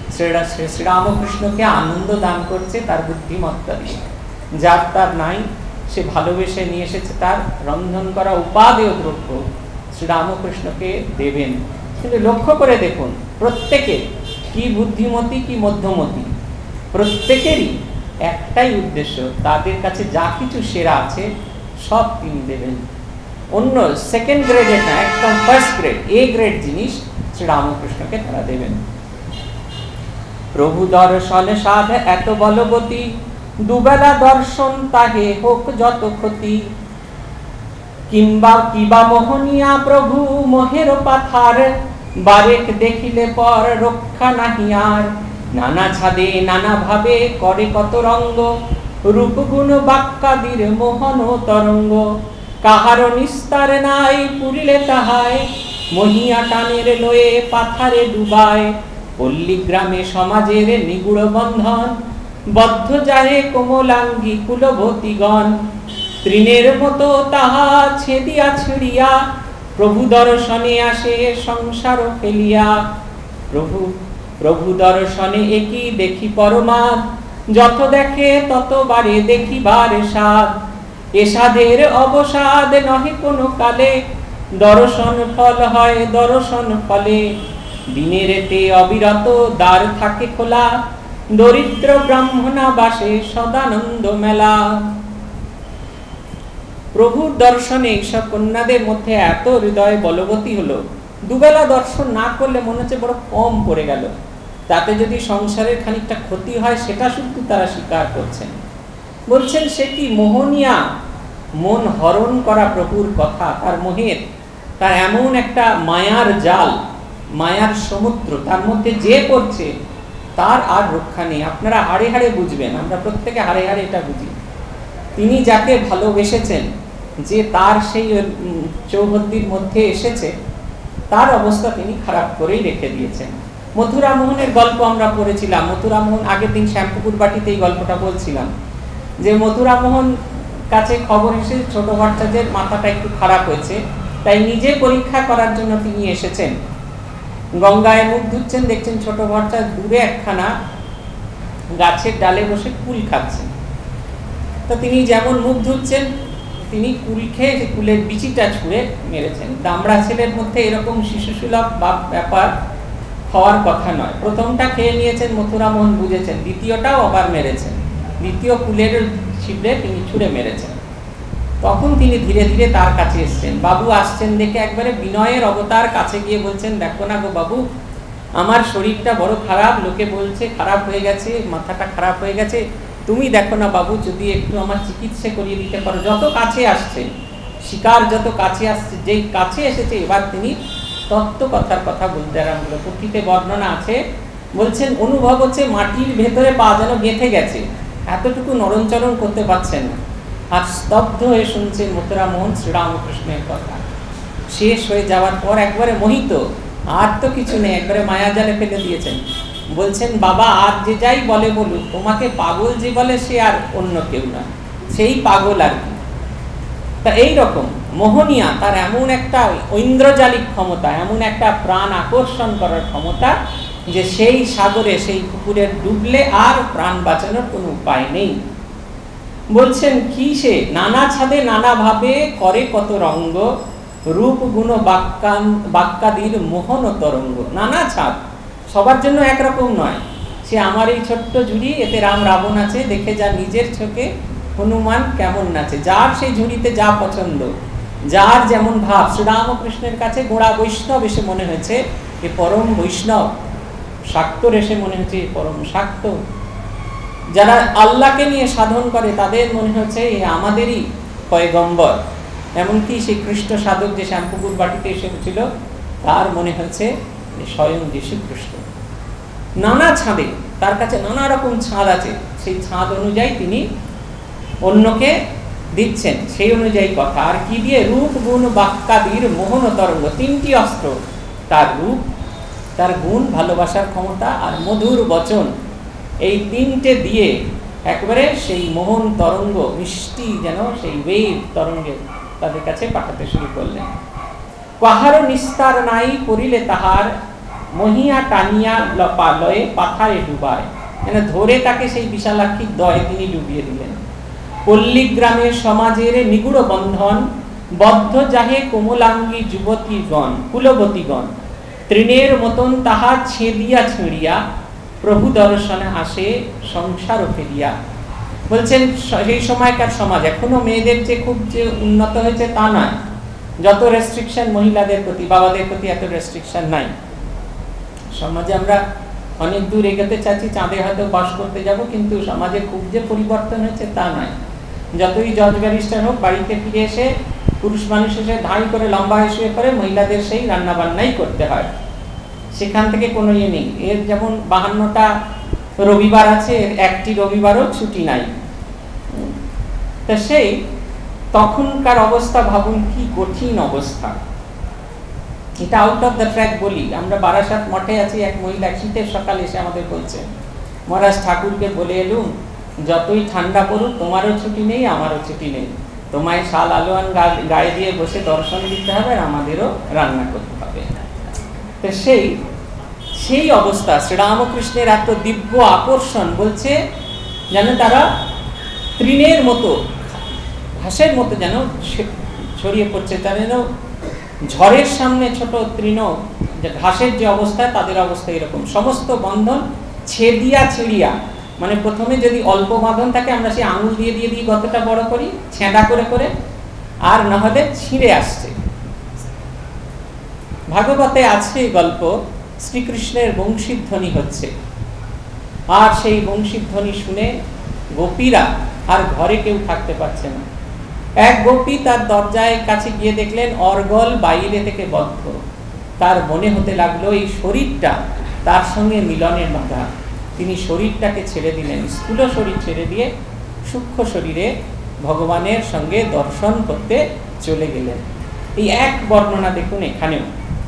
শ্রীরামকৃষ্ণকে আনন্দ দান করছে তার বুদ্ধিমত্তা দিয়ে। যার তার নাই, সে ভালোবেসে নিয়ে এসেছে তার রন্ধন করা উপাদেয় দ্রব্য শ্রীরামকৃষ্ণকে দেবেন। কিন্তু লক্ষ্য করে দেখুন, প্রত্যেকে কি বুদ্ধিমতী কি মধ্যমতী, প্রত্যেকেরই একটাই উদ্দেশ্য, তাদের কাছে যা কিছু সেরা আছে সব তিনি দেবেন। অন্য সেকেন্ড গ্রেডের না, একদম ফার্স্ট গ্রেড, এ গ্রেড জিনিস শ্রীরামকৃষ্ণকে তারা দেবেন। প্রভু দর্শন সাধ এত বলবতী, দুবেলা দর্শন তাহে হোক যত ক্ষতি। কিংবা কিবা মোহনিয়া প্রভু মোহের পাথার, বারেক দেখিলে পর রক্ষা নাহি আর। নানা ছাদে নানা ভাবে করে কত রঙ্গ, রূপগুণ বাক্যাদির মোহন তরঙ্গ। কাহার নিস্তার নাই পুরিলে তাহায়, মহিয়া টানের লয়ে পাথারে ডুবায়। পল্লী গ্রামে সমাজের নিগুড় বন্ধন, বদ্ধ যাহে কোমলাঙ্গী কুলবতীগণ। তৃণের মতো তাহা ছেদিয়া ছিড়িয়া, প্রভু দর্শনে আসে সংসার ফেলিয়া। প্রভু প্রভু দর্শনে একই দেখি পরমাদ, যত দেখে তত বারে দেখিবার সাদ। এ সাদের অবসাদ নহে কোনো কালে, দর্শন ফল হয় দর্শন ফলে। দিনের তে অবিরত দ্বার থাকে খোলা, দরিদ্র ব্রাহ্মণা বাসে সদানন্দ মেলা। প্রভুর দর্শনে এইসব কন্যাদের মধ্যে এত হৃদয় বলবতী হলো, দুবেলা দর্শন না করলে মনে হচ্ছে বড় কম পড়ে গেল। তাতে যদি সংসারের খানিকটা ক্ষতি হয় সেটা শুধু তারা স্বীকার করছেন। বলছেন সে কি মোহনিয়া, মন হরণ করা প্রভুর কথা, তার মোহের, তার এমন একটা মায়ার জাল মায়ার সমুদ্র, তার মধ্যে যে পড়ছে তার আর রক্ষা নেই। আপনারা হাড়ে হাড়ে বুঝবেন, আমরা প্রত্যেকে হাড়ে হাড়ে এটা বুঝি। তিনি যাকে ভালোবেসেছেন, যে তার সেই চৌহদ্দির মধ্যে এসেছে, তার অবস্থা তিনি খারাপ করেই রেখে দিয়েছেন। মথুরা মোহনের গল্প আমরা পড়েছিলাম। মথুরা মোহন, আগের দিন শ্যামপুকুর বাটিতে এই গল্পটা বলছিলাম, যে মথুরা মোহন কাছে খবর এসে ছোট ভট্টাচার্যের মাথাটা একটু খারাপ হয়েছে, তাই নিজে পরীক্ষা করার জন্য তিনি এসেছেন। গঙ্গায় মুখ ধুচ্ছেন, দেখছেন ছোট ভট্টাচার্য দূরে একখানা গাছের ডালে বসে কুল খাচ্ছেন। তো তিনি যেমন মুখ ধুচ্ছেন, তিনি কুল খেয়ে কুলের বিচিটা ছুঁড়ে মেরেছেন। দামড়া ছেলের মধ্যে এরকম শিশুসুলভ ব্যাপার হওয়ার কথা নয়। প্রথমটা খেয়ে নিয়েছেন, মথুরা মোহন বুঝেছেন, দ্বিতীয়টাও আবার মেরেছেন, দ্বিতীয় কুলের ছিপড়ে তিনি ছুঁড়ে মেরেছেন। তখন তিনি ধীরে ধীরে তার কাছে এসছেন। বাবু আসছেন দেখে একবারে বিনয়ের অবতার কাছে গিয়ে বলছেন, দেখো না গো বাবু, আমার শরীরটা বড় খারাপ, লোকে বলছে খারাপ হয়ে গেছে, মাথাটা খারাপ হয়ে গেছে, তুমি দেখো না বাবু, যদি একটু আমার চিকিৎসা করিয়ে দিতে পারো। যত কাছে আসছে, শিকার যত কাছে আসছে, যেই কাছে এসেছে এবার তিনি তত্ত্ব কথার কথা বলতে আরম্ভ করলেন। পুঁথিতে বর্ণনা আছে, বলছেন অনুভব হচ্ছে মাটির ভেতরে পা যেন গেঁথে গেছে, এতটুকু নরণচরণ করতে পারছেন না। আর স্তব্ধ হয়ে শুনছেন মথুরা মোহন শ্রীরামকৃষ্ণের কথা। শেষ হয়ে যাওয়ার পর একবারে মোহিত, আর তো কিছু নেই, একবারে মায়াজালে ফেলে দিয়েছেন। বলছেন, বাবা আর যে যাই বলে বলুক, তোমাকে পাগল যে বলে সে আর অন্য কেউ না, সেই পাগল আর কি। তা এইরকম মোহনিয়া তার এমন একটা ঐন্দ্রজালিক ক্ষমতা, এমন একটা প্রাণ আকর্ষণ করার ক্ষমতা, যে সেই সাগরে, সেই পুকুরের ডুবলে আর প্রাণ বাঁচানোর কোনো উপায় নেই। বলছেন কি সে নানা ছাদে নানা ভাবে করে কত রঙ্গ, রূপ গুণ বাক্যান বাক্যাদির মোহন তরঙ্গ। নানা ছাদ, সবার জন্য একরকম নয়। সে আমার এই ছোট্ট ঝুড়ি, এতে রাম রাবণ আছে, দেখে যা নিজের চোখে হনুমান কেমন নাচে। যার সেই ঝুড়িতে যা পছন্দ, যার যেমন ভাব। শ্রীরামকৃষ্ণের কাছে গোড়া বৈষ্ণব এসে মনে হয়েছে এ পরম বৈষ্ণব, শাক্তর এসে মনে হচ্ছে পরম শাক্ত। যারা আল্লাহকে নিয়ে সাধন করে তাদের মনে হচ্ছে এ আমাদেরই পয়গম্বর। এমনকি সেই কৃষ্ণ সাধক যে শ্যামপুকুর বাটিতে এসেছিল, তার মনে হচ্ছে স্বয়ং যীশু কৃষ্ণ। নানা ছাদে, তার কাছে নানা রকম ছাদ আছে, সেই ছাদ অনুযায়ী তিনি অন্যকে দিচ্ছেন, সেই অনুযায়ী কথা। আর কি দিয়ে? রূপ গুণ বাক্যাদির মোহন তরঙ্গ। তিনটি অস্ত্র, তার রূপ, তার গুণ, ভালোবাসার ক্ষমতা, আর মধুর বচন। এই তিনটে দিয়ে একবারে সেই মোহন তরঙ্গ, মিষ্টি যেন সেই ওয়েভ তরঙ্গে তাদের কাছে পাঠাতে শুরু করলেন। কাহারও নিস্তার নাই করিলে তাহার, মহিয়া টানিয়া লপালয়ে পাথারে ডুবায়। যেন ধরে তাকে সেই বিশালাক্ষীর দয়ে তিনি ডুবিয়ে দিলেন। পল্লী গ্রামের সমাজের নিগুড় বন্ধন, বদ্ধ যাহে কোমলাঙ্গী যুবতীগণ কুলবতীগণ। তৃণের মতন তাহা ছেদিয়া ছিঁড়িয়া, প্রভু দর্শনে আসে সংসার ফেরিয়া। বলছেন সেই সময়কার সমাজ এখনো মেয়েদের যে খুব যে উন্নত হয়েছে তা নয়। যত রেস্ট্রিকশন মহিলাদের প্রতি, বাবাদের প্রতি এত রেস্ট্রিকশন নাই। সমাজে আমরা অনেক দূর এগোতে চাচ্ছি, চাঁদে হয়তো বাস করতে যাব, কিন্তু সমাজে খুব যে পরিবর্তন হয়েছে তা নয়। যতই জজ ব্যারিস্টার হোক, বাড়িতে ফিরে এসে পুরুষ মানুষ এসে ধাই করে লম্বা হয়ে শুয়ে পড়ে, মহিলাদের সেই রান্না বান্নাই করতে হয়। সেখান থেকে কোনো ইয়ে নেই। এর যেমন বাহান্নটা রবিবার আছে, এর একটি রবিবারও ছুটি নাই। তা সেই তখনকার অবস্থা ভাবুন, কি কঠিন অবস্থা। এটা আউট অফ দ্য ট্র্যাক বলি। আমরা বারাসাত মঠে আছি, এক মহিলা শীতের সকালে এসে আমাদের বলছেন, মহারাজ ঠাকুরকে বলে এলুম, যতই ঠান্ডা পড়ুক তোমারও ছুটি নেই, আমারও ছুটি নেই, তোমায় শাল আলোয়ান গায়ে দিয়ে বসে দর্শন দিতে হবে, আর আমাদেরও রান্না করতে হবে। তো সেই সেই অবস্থা, শ্রীরামকৃষ্ণের এত দিব্য আকর্ষণ, বলছে যেন তারা তৃণের মতো, ঘাসের মতো যেন ছড়িয়ে পড়ছে। তারা যেন ঝড়ের সামনে ছোট তৃণ, যে ঘাসের যে অবস্থা, তাদের অবস্থা এরকম। সমস্ত বন্ধন ছেদিয়া ছিঁড়িয়া, মানে প্রথমে যদি অল্প বাঁধন থাকে আমরা সেই আঙুল দিয়ে দিয়ে দিয়ে কতটা বড় করি, ছেঁদা করে করে, আর না হলে ছিঁড়ে আসছে। ভাগবতে আছে গল্প, শ্রীকৃষ্ণের বংশীধ্বনি হচ্ছে, আর সেই বংশীধ্বনি শুনে গোপীরা আর ঘরে কেউ থাকতে পারছে না। এক গোপী তার দরজায় কাছে গিয়ে দেখলেন অর্গল বাইরে থেকে বদ্ধ, তার মনে হতে লাগলো এই শরীরটা তার সঙ্গে মিলনের বাধা। তিনি শরীরটাকে ছেড়ে দিলেন, স্থূল শরীর ছেড়ে দিয়ে সূক্ষ্ম শরীরে ভগবানের সঙ্গে দর্শন করতে চলে গেলেন। এই এক বর্ণনা দেখুন এখানেও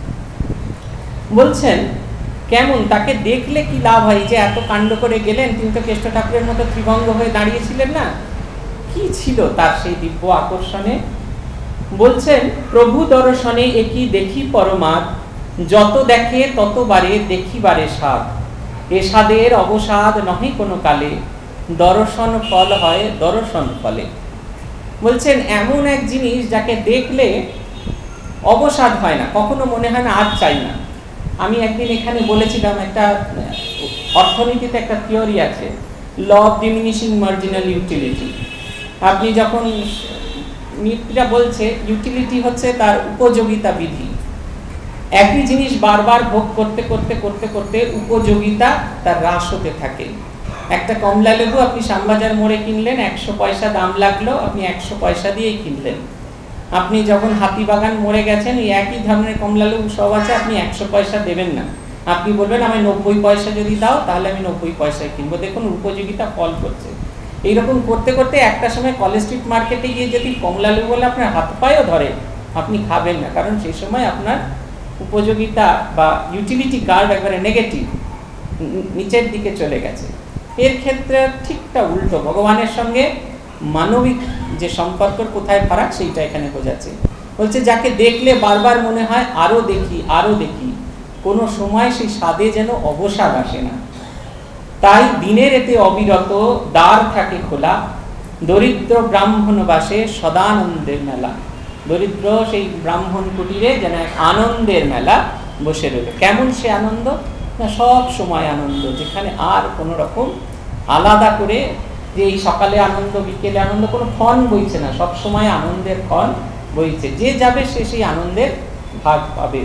বলছেন কেমন তাকে দেখলে কি লাভ হয়, যে এত কাণ্ড করে গেলেন, তিনি তো কেষ্ট ঠাকুরের মতো ত্রিভঙ্গ হয়ে দাঁড়িয়েছিলেন না, কি ছিল তার সেই দিব্য আকর্ষণে। বলছেন প্রভু দর্শনে একই দেখি পরমাদ, যত দেখে তত বারে দেখিবারে স্বাদ, এ স্বাদের অবসাদ নহে কোনো কালে, দর্শন ফল হয় দর্শন ফলে। বলছেন এমন এক জিনিস যাকে দেখলে অবসাদ হয় না, কখনো মনে হয় না আর চাই না। আমি একদিন এখানে বলেছিলাম একটা অর্থনীতিতে একটা থিওরি আছে, law of diminishing marginal utility. আপনি যখন নীতিটা বলছে ইউটিলিটি হচ্ছে তার উপযোগিতা বিধি, একই জিনিস বারবার ভোগ করতে করতে করতে করতে উপযোগিতা তার হ্রাস হতে থাকে। একটা কমলা লেবু আপনি শ্যামবাজার মোড়ে কিনলেন, একশো পয়সা দাম লাগলো, আপনি একশো পয়সা দিয়েই কিনলেন। আপনি যখন হাতিবাগান মোড়ে গেছেন, এই একই ধরনের কমলা লেবু সব আছে, আপনি একশো পয়সা দেবেন না, আপনি বলবেন আমি নব্বই পয়সা যদি দাও তাহলে আমি নব্বই পয়সায় কিনবো। দেখুন উপযোগিতা ফল করছে। এইরকম করতে করতে একটা সময় কলেজ স্ট্রিট মার্কেটে গিয়ে যদি কমলা লেবু বলে আপনার হাত পায়েও ধরে, আপনি খাবেন না, কারণ সেই সময় আপনার উপযোগিতা বা ইউটিলিটি কার্ড একবারে নেগেটিভ, নিচের দিকে চলে গেছে। এর ক্ষেত্রে ঠিকটা উল্টো, ভগবানের সঙ্গে মানবিক যে সম্পর্কের কোথায় ফারাক সেইটা এখানে বোঝাচ্ছে। বলছে যাকে দেখলে বারবার মনে হয় আরো দেখি আরো দেখি, কোনো সময় সেই স্বাদে যেন অবসাদ আসে না। তাই দিনের এতে অবিরত দ্বার থাকে খোলা, দরিদ্র ব্রাহ্মণ বাসে সদানন্দের মেলা। দরিদ্র সেই ব্রাহ্মণ কুটিরে যেন এক আনন্দের মেলা বসে রইল। কেমন সে আনন্দ না, সব সময় আনন্দ, যেখানে আর কোনো রকম আলাদা করে যে এই সকালে আনন্দ বিকেলে আনন্দ কোনো ক্ষণ বইছে না, সব সময় আনন্দের ক্ষণ বইছে। যে যাবে সে সেই আনন্দের ভাগ পাবে।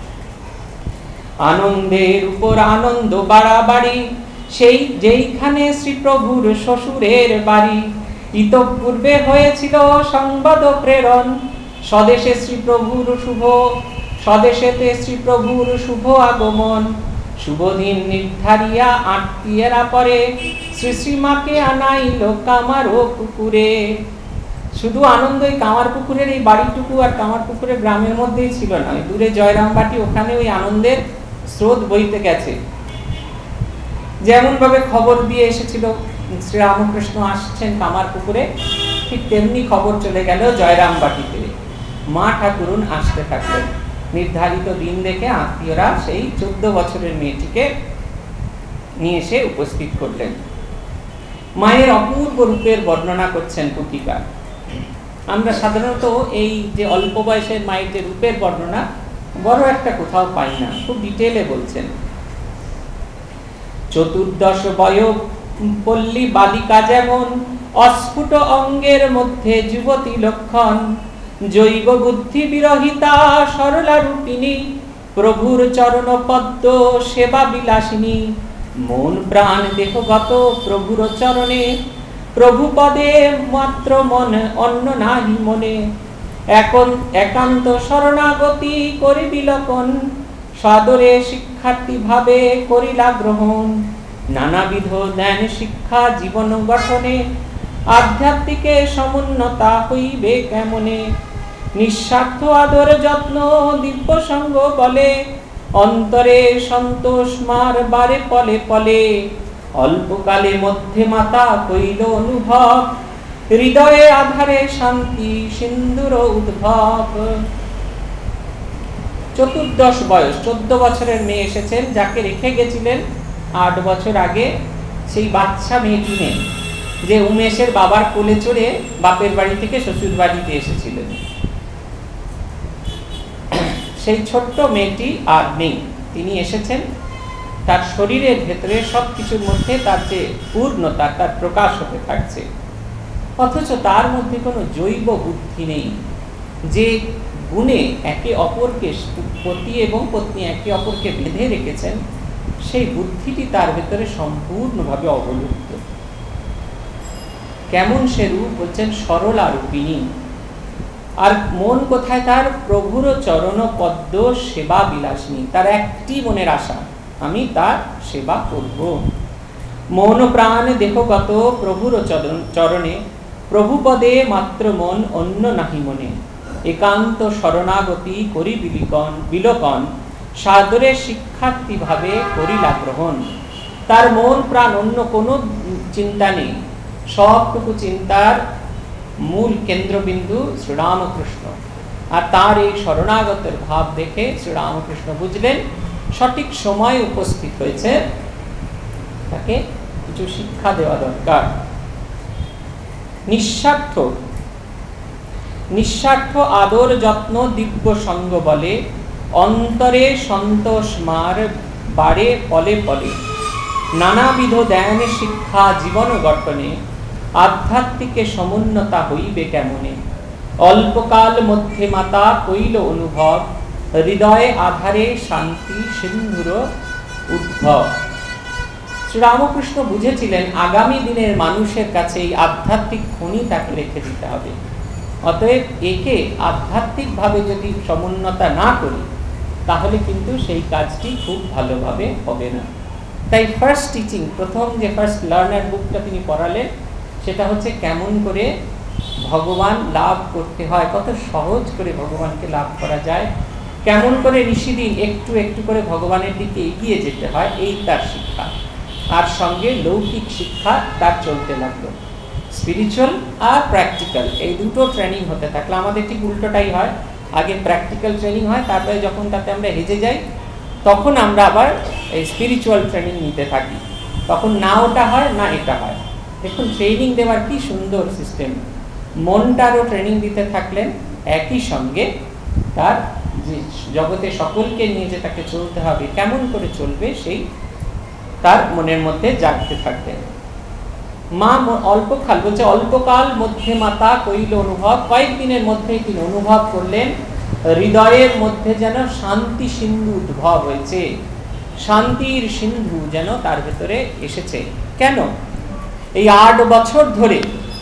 আনন্দের উপর আনন্দ বাড়াবাড়ি, সেই যেইখানে শ্রীপ্রভুর শ্বশুরের বাড়ি। ইতঃপূর্বে হয়েছিল সংবাদ প্রেরণ, স্বদেশে শ্রীপ্রভুর শুভ স্বদেশেতে শ্রীপ্রভুর শুভ আগমন। শুভদিন নির্ধারিয়া আত্মীয়রা পরে, শ্রী শ্রীমাকে আনাইল কামারো পুকুরে। শুধু আনন্দই কামার পুকুরের এই বাড়িটুকু আর কামার পুকুরের গ্রামের মধ্যেই ছিল না, দূরে জয়রামবাটি, ওখানে ওই আনন্দের স্রোত বইতে গেছে। যেমন ভাবে খবর দিয়ে এসেছিল শ্রীরামকৃষ্ণ আসছেন কামার পুকুরে, ঠিক তেমনি খবর চলে গেল জয়রামবাটিতে, মা ঠাকুরুন আসতে থাকলেন। নির্ধারিত দিন দেখে আত্মীয়রা সেই চোদ্দ বছরের মেয়েটিকে নিয়ে এসে উপস্থিত করলেন। মায়ের অপূর্ব রূপের বর্ণনা করছেন পুথিকার। আমরা সাধারণত এই যে অল্প বয়সের মায়ের যে রূপের বর্ণনা বড় একটা কোথাও পাই না, খুব ডিটেলে বলছেন। চতুর্দশ বয় পল্লী বালিকা যেমন, অস্ফুট অঙ্গের মধ্যে যুবতী লক্ষণ। জৈব বুদ্ধি বিরহিতা সরলা রূপিণী, প্রভুর চরণ পদ্ম সেবা বিলাসিনী। মন প্রাণ দেহগত প্রভুর চরণে, প্রভু পদে মাত্র মন অন্য নাহি মনে। এখন একান্ত শরণাগতি করি বিলোপন, সাদরে শিক্ষার্থী ভাবে করিলা গ্রহণ। নানাবিধ জ্ঞান শিক্ষা জীবন গঠনে, আধ্যাত্মিকে সমুন্নতা হইবে কেমনে। নিঃস্বার্থ আদর যত্ন দিব্য সঙ্গ বলে, অন্তরে সন্তোষ মার বারে পলে পলে। অল্পকালে মধ্যে মাতা কইল অনুভব, হৃদয়ে আধারে শান্তি সিন্ধুর উদ্ভব। চতুর্দশ বয়স, চোদ্দ বছরের মেয়ে এসেছেন, যাকে রেখে গেছিলেন আট বছর আগে সেই বাচ্চা মেয়েটি নেই, যে উমেশের বাবার কোলে চড়ে বাপের বাড়ি থেকে শ্বশুর বাড়িতে এসেছিলেন। সেই ছোট্ট মেয়েটি আর নেই, তিনি এসেছেন। তার শরীরের ভেতরে সবকিছুর মধ্যে তার যে পূর্ণতা তার প্রকাশ হতে থাকছে, অথচ তার মধ্যে কোনো জৈব বুদ্ধি নেই। যে গুণে একে অপরকে পতি এবং পত্নী একে অপরকে বেঁধে রেখেছেন, সেই বুদ্ধিটি তার ভেতরে সম্পূর্ণভাবে অবলুপ্ত। কেমন সে রূপ বলছেন, সরলা রূপিণী। আর মন কোথায় তার? প্রভুর চরণ পদ্ম সেবা বিলাসিনী। তার একটি মনের আশা, আমি তার সেবা করব। মন প্রাণ দেহগত প্রভুর চরণে, প্রভু পদে মাত্র মন, অন্য নাহি মনে। একান্ত শরণাগতি করি বিলিকন বিলোকন, সাদরে শিক্ষার্থী ভাবে করিলা গ্রহণ। তার মন প্রাণ অন্য কোনো চিন্তা নেই, সবটুকু চিন্তার মূল কেন্দ্রবিন্দু শ্রীরামকৃষ্ণ। আর তার এই শরণাগতের ভাব দেখে শ্রীরামকৃষ্ণ বুঝলেন সঠিক সময় উপস্থিত হয়েছে, তাকে কিছু শিক্ষা দেওয়া দরকার। নিঃস্বার্থ নিঃস্বার্থ আদর যত্ন দিব্য সঙ্গ বলে, অন্তরে সন্তোষ মার বাড়ে পলে পলে। নানাবিধ দেন শিক্ষা জীবন গঠনে, আধ্যাত্মিকে সমুন্নতা হইবে কেমনে। অল্পকাল মধ্যে মাতা কইল অনুভব, হৃদয়ে আধারে শান্তি সিন্ধুর উদ্ভব। শ্রীরামকৃষ্ণ বুঝেছিলেন আগামী দিনের মানুষের কাছে এই আধ্যাত্মিক খনি তাকে রেখে দিতে হবে। অতএব একে আধ্যাত্মিকভাবে যদি সমুন্নতা না করি, তাহলে কিন্তু সেই কাজটি খুব ভালোভাবে হবে না। তাই ফার্স্ট টিচিং, প্রথম যে ফার্স্ট লার্নার বুকটা তিনি পড়ালেন, সেটা হচ্ছে কেমন করে ভগবান লাভ করতে হয়, কত সহজ করে ভগবানকে লাভ করা যায়, কেমন করে ঋষিদিন একটু একটু করে ভগবানের দিকে এগিয়ে যেতে হয়, এই তার শিক্ষা। আর সঙ্গে লৌকিক শিক্ষা তার চলতে লাগলো। স্পিরিচুয়াল আর প্র্যাকটিক্যাল এই দুটো ট্রেনিং হতে থাকলে আমাদের ঠিক উল্টোটাই হয়। আগে প্র্যাকটিক্যাল ট্রেনিং হয়, তারপরে যখন তাতে আমরা হেজে যাই, তখন আমরা আবার এই স্পিরিচুয়াল ট্রেনিং নিতে থাকি। তখন না ওটা হয় না এটা হয়। দেখুন ট্রেনিং দেওয়ার কি সুন্দর সিস্টেম। মনটারও ট্রেনিং দিতে থাকলেন, একই সঙ্গে তার যে জগতে সকলকে নিয়ে যে তাকে চলতে হবে, কেমন করে চলবে সেই তার মনের মধ্যে জাগতে থাকতেন। মা অল্পকাল বলছে, অল্পকাল মধ্যে মাতা কইল অনুভব, কয়েকদিনের মধ্যেই তিনি অনুভব করলেন হৃদয়ের মধ্যে যেন শান্তি সিন্ধু উদ্ভব হয়েছে, শান্তির সিন্ধু যেন তার ভেতরে এসেছে। কেন? এই আট বছর ধরে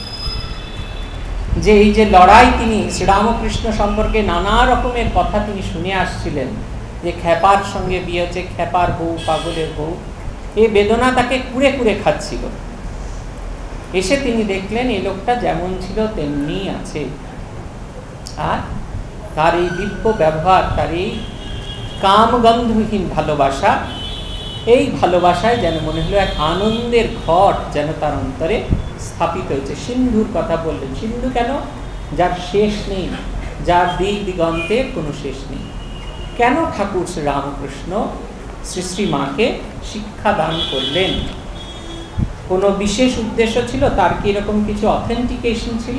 যে এই যে লড়াই, তিনি শ্রীরামকৃষ্ণ সম্পর্কে নানা রকমের কথা তিনি শুনে আসছিলেন, যে খ্যাপার সঙ্গে বিয়ে হচ্ছে, খ্যাপার বউ, পাগলের বউ, এই বেদনা তাকে কুড়ে কুড়ে খাচ্ছিল। এসে তিনি দেখলেন এই লোকটা যেমন ছিল তেমনি আছে। আর তার এই দিব্য ব্যবহার, তার এই কামগন্ধহীন ভালোবাসা, এই ভালোবাসায় যেন মনে হলো এক আনন্দের ঘট যেন তার অন্তরে স্থাপিত হয়েছে। সিন্ধুর কথা বললেন। সিন্ধু কেন? যার শেষ নেই, যার দিক দিগন্তের কোনো শেষ নেই। কেন ঠাকুর শ্রী রামকৃষ্ণ শ্রী শ্রী মাকে শিক্ষা দান করলেন? কোনো বিশেষ উদ্দেশ্য ছিল? তার কি এরকম কিছু অথেন্টিকেশন ছিল?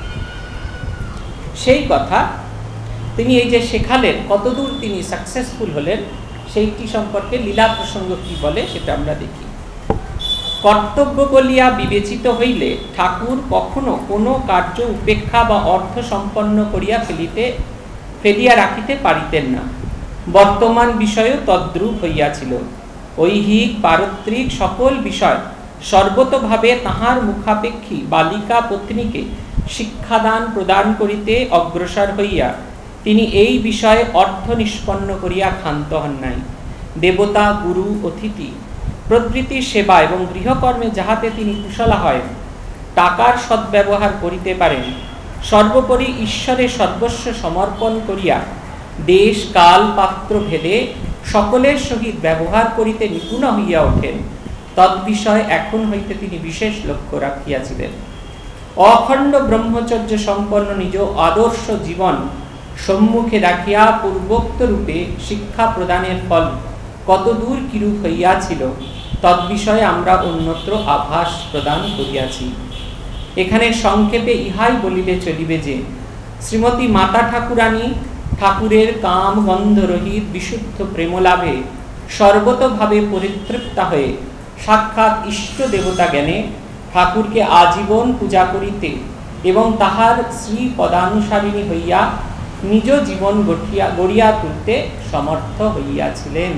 সেই কথা তিনি এই যে শেখালেন, কতদূর তিনি সাকসেসফুল হলেন সেইটি সম্পর্কে লীলা প্রসঙ্গ কি বলে সেটা আমরা দেখি। কর্তব্য বলিয়া বিবেচিত হইলে ঠাকুর কখনো কোনো কার্য উপেক্ষা বা অর্থ সম্পন্ন করিয়া ফেলিতে ফেলিয়া রাখিতে পারিতেন না। বর্তমান বিষয়ও তদ্রূপ হইয়াছিল। ঐহিক পারত্রিক সকল বিষয় সর্বতভাবে তাহার মুখাপেক্ষী বালিকা পত্নীকে শিক্ষাদান প্রদান করিতে অগ্রসর হইয়া তিনি এই বিষয়ে অর্থ নিষ্পন্ন করিয়া ক্ষান্ত হন নাই। দেবতা, গুরু, অতিথি প্রভৃতি সেবা এবং গৃহকর্মে যাহাতে তিনি কুশলা হয়, টাকার সদ্ব্যবহার করিতে পারেন, সর্বোপরি ঈশ্বরের সর্বস্ব সমর্পণ করিয়া দেশ কাল পাত্র ভেদে সকলের সহিত ব্যবহার করিতে নিপুণ হইয়া ওঠেন, তদ্বিষয়ে এখন হইতে তিনি বিশেষ লক্ষ্য রাখিয়াছিলেন। অখণ্ড ব্রহ্মচর্য সম্পন্ন নিজ আদর্শ জীবন সম্মুখে রাখিয়া পূর্বোক্ত রূপে শিক্ষা প্রদানের ফল কতদূর কিরূপ হইয়াছিল তদ্বিষয়ে আমরা অন্যত্র আভাস প্রদান করিয়াছি। এখানে সংক্ষেপে ইহাই বলিলে চলিবে যে শ্রীমতী মাতা ঠাকুরানী ঠাকুরের কাম গন্ধ রহিত বিশুদ্ধ প্রেমলাভে সর্বতভাবে পরিতৃপ্তা হয়ে সাক্ষাৎ ইষ্ট দেবতা জ্ঞানে ঠাকুরকে আজীবন পূজা করিতে এবং তাহার শ্রী পদানুসারিণী হইয়া নিজ জীবন গঠিয়া গড়িয়া তুলতে সমর্থ হইয়াছিলেন।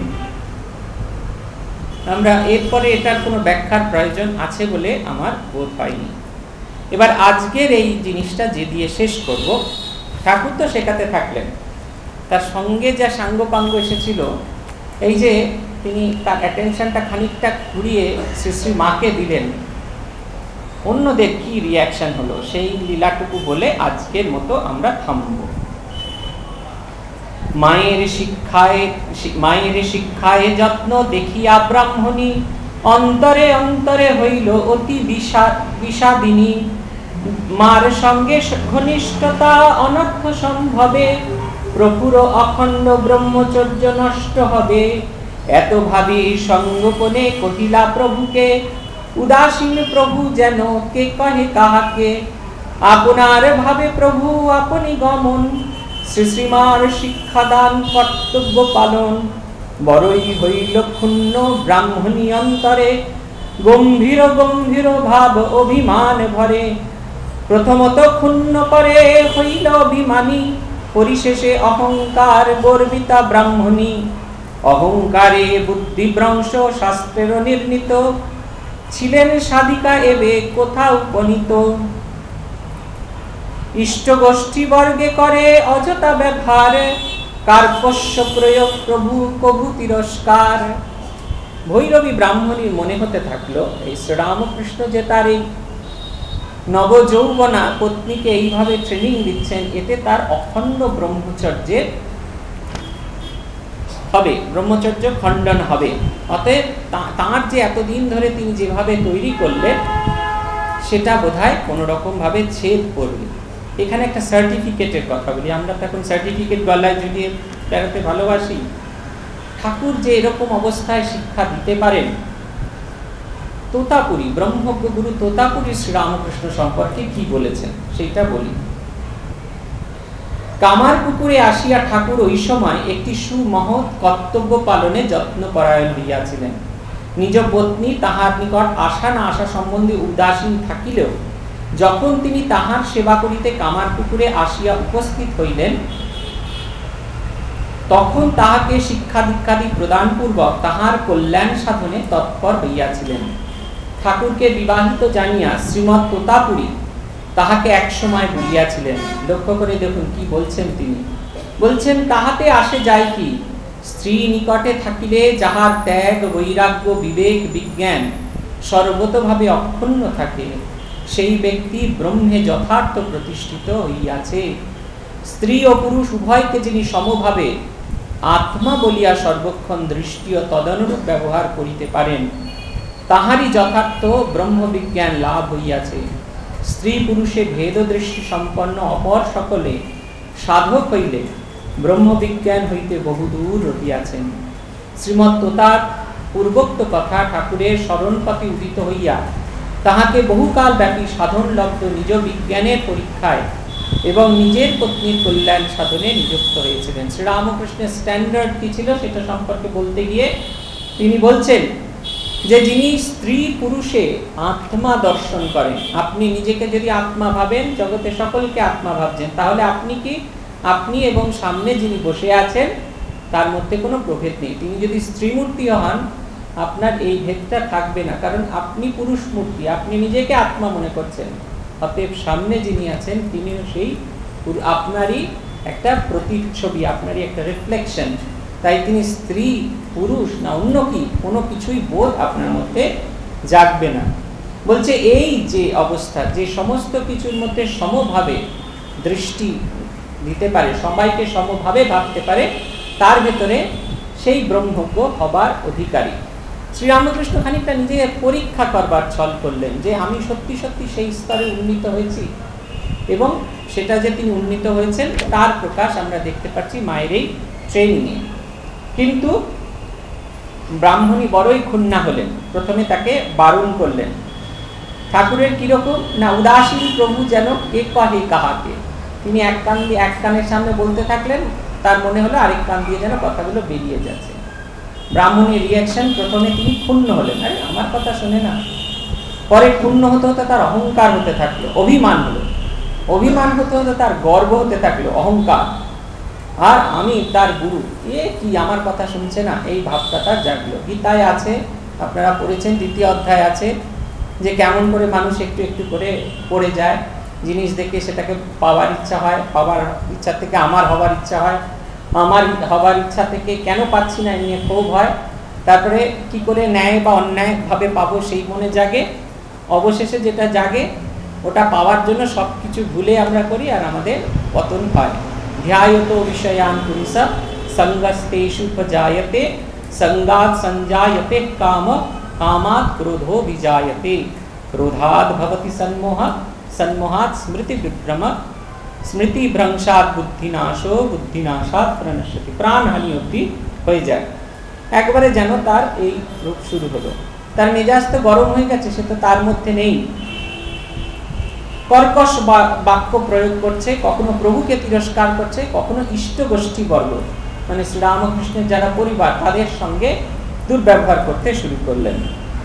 আমরা এরপরে এটার কোনো ব্যাখ্যার প্রয়োজন আছে বলে আমার বোধ হয়নি। এবার আজকের এই জিনিসটা যে দিয়ে শেষ করব, ঠাকুর তো শেখাতে থাকলেন, তার সঙ্গে যা সাঙ্গপাঙ্গ এসেছিল, এই যে তিনি তার অ্যাটেনশনটা খানিকটা ঘুরিয়ে শ্রী শ্রী মাকে দিলেন, অন্যদের কি রিয়াকশন হলো সেই লীলাটুকু বলে আজকের মতো আমরা থামব। মায়ের শিক্ষায় মায়ের শিক্ষায় যত্ন দেখিয়া ব্রাহ্মণী অন্তরে অন্তরে হইল অতি বিষাদিনী। মার সঙ্গে ঘনিষ্ঠতা অনর্থ সম্ভবে, প্রভুর অখণ্ড ব্রহ্মচর্য নষ্ট হবে। এত ভাবি সঙ্গোপনে কহিলা প্রভুকে, উদাসীন প্রভু যেন কে কহে কাহাকে। আপনার ভাবে প্রভু আপনি গমন, শ্রী শ্রীমার শিক্ষাদান কর্তব্য পালন। বড়ই হইল ক্ষুণ্ণ ব্রাহ্মণী অন্তরে, গম্ভীর গম্ভীর ভাব অভিমান ভরে। প্রথমত ক্ষুণ্ণ করে হইল অভিমানী, পরিশেষে অহংকার গর্বিতা ব্রাহ্মণী। অহংকারে বুদ্ধিভ্রংশ শাস্ত্রের নির্ণীত, ছিলেন সাধিকা এবে কোথা উপনীত। ইষ্ট গোষ্ঠী বর্গে করে অযথা ব্যবহার, কার্পস্য প্রয়োগ প্রভু কভু তিরস্কার। ভৈরবী ব্রাহ্মণীর মনে হতে থাকলো এই শ্রীরামকৃষ্ণ যে তার এই নবযৌবনা পত্নীকে এইভাবে ট্রেনিং দিচ্ছেন, এতে তার অখণ্ড ব্রহ্মচর্যের হবে, ব্রহ্মচর্য খণ্ডন হবে। অতএব তাঁর যে এতদিন ধরে তিনি যেভাবে তৈরি করলেন সেটা বোধহয় কোনো রকম ভাবে ছেদ পড়বে। এখানে একটা সার্টিফিকেটের কথা বলি, আমরা তো এখন সার্টিফিকেট গলায় জড়িয়ে বেড়াতে ভালোবাসি। ঠাকুর যে এরকম অবস্থায় শিক্ষা দিতে পারেন, তোতাপুরী ব্রহ্মজ্ঞ গুরু তোতাপুরী শ্রীরামকৃষ্ণ সম্পর্কে কি বলেছেন সেইটা বলি। কামারপুকুরে আসিয়া ঠাকুর ওই সময় একটি সুমহৎ কর্তব্য পালনে যত্নপরায়ণ হইয়াছিলেন। নিজ পত্নী তাহার নিকট আসা না আসা সম্বন্ধে উদাসীন থাকিলেও যখন তিনি তাহার সেবা করিতে কামারপুকুরে আসিয়া উপস্থিত হইলেন, তখন তাহাকে শিক্ষা দীক্ষাদি প্রদান পূর্বক তাহার কল্যাণ সাধনে তৎপর হইয়াছিলেন। ঠাকুরকে বিবাহিত জানিয়া শ্রীমৎ তোতাপুরী তাহাকে এক সময় বলিয়াছিলেন, লক্ষ্য করে দেখুন কি বলছেন তিনি। বলছেন, তাহাতে আসে যায় কি, স্ত্রী নিকটে থাকিলে যাহার ত্যাগ বৈরাগ্য বিবেক বিজ্ঞান সর্বতভাবে অক্ষুণ্ণ থাকে, সেই ব্যক্তি ব্রহ্মে যথার্থ প্রতিষ্ঠিত হইয়াছে। স্ত্রী ও পুরুষ উভয়কে যিনি সমভাবে আত্মা বলিয়া সর্বক্ষণ দৃষ্টি ও তদনুরূপ ব্যবহার করিতে পারেন, তাহারই যথার্থ ব্রহ্মবিজ্ঞান লাভ হইয়াছে। স্ত্রী পুরুষে ভেদ দৃষ্টি সম্পন্ন অপর সকলে সাধক হইলে ব্রহ্মবিজ্ঞান হইতে বহুদূর রহিয়াছেন। শ্রীমৎ তোতার পূর্বোক্ত কথা ঠাকুরের স্মরণপথে উদিত হইয়া তাহাকে বহুকাল ব্যাপী সাধনলব্ধ নিজ বিজ্ঞানের পরীক্ষায় এবং নিজের পত্নীর কল্যাণ সাধনে নিযুক্ত হয়েছিলেন। শ্রীরামকৃষ্ণের স্ট্যান্ডার্ড কি ছিল সেটা সম্পর্কে বলতে গিয়ে তিনি বলছেন যে যিনি স্ত্রী পুরুষে আত্মা দর্শন করেন, আপনি নিজেকে যদি আত্মা ভাবেন, জগতে সকলকে আত্মা ভাবছেন, তাহলে আপনি কি, আপনি এবং সামনে যিনি বসে আছেন তার মধ্যে কোনো প্রভেদ নেই। তিনি যদি স্ত্রী মূর্তি হন, আপনার এই ভেদটা থাকবে না, কারণ আপনি পুরুষ মূর্তি, আপনি নিজেকে আত্মা মনে করছেন। অতএব সামনে যিনি আছেন তিনিও সেই আপনারই একটা প্রতিচ্ছবি, আপনারই একটা রিফ্লেকশন। তাই তিনি স্ত্রী পুরুষ না অন্য কি কোনো কিছুই বোধ আপনার মধ্যে জাগবে না। বলছে এই যে অবস্থা, যে সমস্ত কিছুর মধ্যে সমভাবে দৃষ্টি দিতে পারে, সবাইকে সমভাবে ভাবতে পারে, তার ভেতরে সেই ব্রহ্মজ্ঞ হবার অধিকারী। শ্রীরামকৃষ্ণ খানিকটা নিজেকে পরীক্ষা করবার ছল করলেন যে আমি সত্যি সত্যি সেই স্তরে উন্নীত হয়েছি, এবং সেটা যে তিনি উন্নীত হয়েছেন তার প্রকাশ আমরা দেখতে পাচ্ছি মায়ের এই ট্রেনিংয়ে। কিন্তু ব্রাহ্মণী বড়ই ক্ষুণ্ণা হলেন, প্রথমে তাকে বারণ করলেন। ঠাকুরের কিরকম না, উদাসীন প্রভু যেন কে কহে কাহাকে। তিনি এক কান দিয়ে এক কানের সামনে বলতে থাকলেন, তার মনে হলো আরেক কান দিয়ে যেন কথাগুলো বেরিয়ে যাচ্ছে। ব্রাহ্মণীর রিয়াকশন, প্রথমে তিনি ক্ষুণ্ণ হলেন, আরে আমার কথা শুনে না। পরে ক্ষুণ্ণ হতে হতে তার অহংকার হতে থাকলো, অভিমান হলো, অভিমান হতে হতে তার গর্ব হতে থাকলো, অহংকার। আর আমি তার গুরু, এ কি আমার কথা শুনছে না, এই ভাবটা তার জাগলো। গীতায় আছে, আপনারা পড়েছেন, দ্বিতীয় অধ্যায় আছে যে কেমন করে মানুষ একটু একটু করে পড়ে যায়। জিনিস দেখে সেটাকে পাওয়ার ইচ্ছা হয়, পাওয়ার ইচ্ছা থেকে আমার হওয়ার ইচ্ছা হয়, আমার হওয়ার ইচ্ছা থেকে কেন পাচ্ছি না নিয়ে ক্ষোভ হয়, তারপরে কি করে ন্যায় বা অন্যায়ভাবে পাবো সেই মনে জাগে, অবশেষে যেটা জাগে ওটা পাওয়ার জন্য সব কিছু ভুলে আমরা করি আর আমাদের পতন হয়। ধ্যায়ত বিষয়ান পুরুষ সঙ্গস্তেষু উপজায়তে সঙ্গাৎ সঞ্জায়তে কাম কামাৎ ক্রোধো বিজায়তে ক্রোধাৎ ভবতি সন্মোহ সন্মোহাৎ স্মৃতি বিভ্রম স্মৃতি ভ্রংশাৎ বুদ্ধিনাশো বুদ্ধিনাশাৎ প্রণশ্যতি, প্রাণহানি অবধি হয়ে যায়। একবারে যেন তার এই রূপ শুরু হলো। তার মেজাজ তো গরম হয়ে গেছে, সে তো তার মধ্যে নেই, কর্কশ বাক্য প্রয়োগ করছে, কখনো প্রভুকে তিরস্কার করছে, কখনো ইষ্ট গোষ্ঠী বর্গ মানে শ্রীরামকৃষ্ণের যারা পরিবার তাদের সঙ্গে দুর্ব্যবহার করতে শুরু করলেন।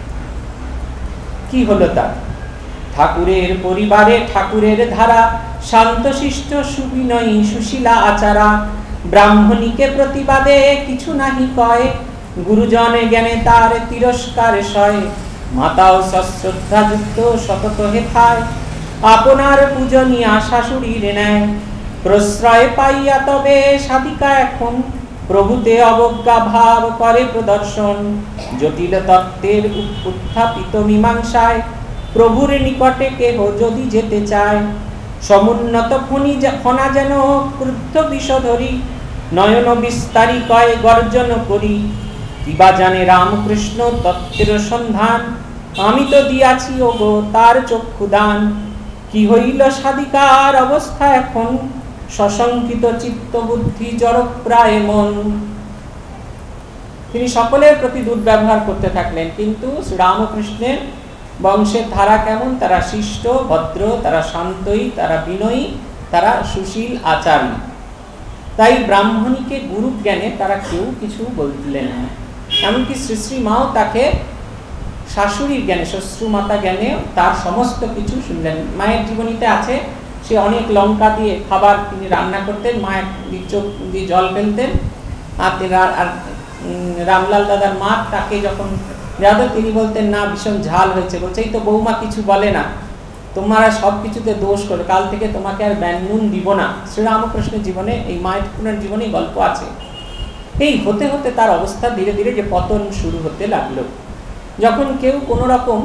কি হলো তার? ঠাকুরের পরিবারে ঠাকুরের ধারা, শান্তশিষ্ট সুবিনয়ী সুশীলা আচারা, ব্রাহ্মণীকে প্রতিবাদে কিছু নাহি কয়, গুরুজন জ্ঞানে তার তিরস্কার সয়, মাতাও সশ্রদ্ধা যুক্ত সতত হেথায়, আপনার পূজনীয়া শাশুড়ির ন্যায়, প্রশ্রয় পাইয়া তবে সাধিকা এখন প্রভুতে অবজ্ঞা ভাব করে প্রদর্শন, জটিল তত্ত্বের উত্থাপিত মীমাংসায় প্রভুর নিকটে কেহ যদি যেতে চায়, সমুন্নত ফণি ফণা যেন ক্রুদ্ধ বিষধরি, নয়ন বিস্তারি কয় গর্জন করি, কিবা জানে রামকৃষ্ণ তত্ত্বের সন্ধান, আমি তো দিয়াছি ওগো তার চক্ষুদান, কি হইল সাধিকার অবস্থা এখন, সশঙ্কিত চিত্ত বুদ্ধি জড়প্রায় মন। তিনি সকলের প্রতি দুর্ব্যবহার করতে থাকলেন, কিন্তু শ্রীরামকৃষ্ণের বংশের ধারা কেমন? তারা শিষ্ট ভদ্র, তারা শান্তই, তারা বিনয়ী, তারা সুশীল আচারী। তাই ব্রাহ্মণীকে গুরু জ্ঞানে তারা কেউ কিছু বললেন না। এমনকি শ্রী শ্রী মাও তাকে শাশুড়ির জ্ঞানে, শ্বশ্রুমাতা জ্ঞানে তার সমস্ত কিছু শুনলেন। মায়ের জীবনীতে আছে, সে অনেক লঙ্কা দিয়ে খাবার তিনি রান্না করতেন, মায়ের চোখ দিয়ে জল ফেলতেন, আর রামলাল দাদার মা তাকে যখন যাদব তিনি বলতেন না ভীষণ ঝাল হয়েছে, বলছে এই তো বৌমা কিছু বলে না, তোমরা সব কিছুতে দোষ করো, কাল থেকে তোমাকে আর ব্যঞ্জন দিব না। শ্রীরামকৃষ্ণের জীবনে, এই মায়ের ঠাকুরের জীবনে গল্প আছে। এই হতে হতে তার অবস্থা ধীরে ধীরে যে পতন শুরু হতে লাগলো। যখন কেউ কোনো রকম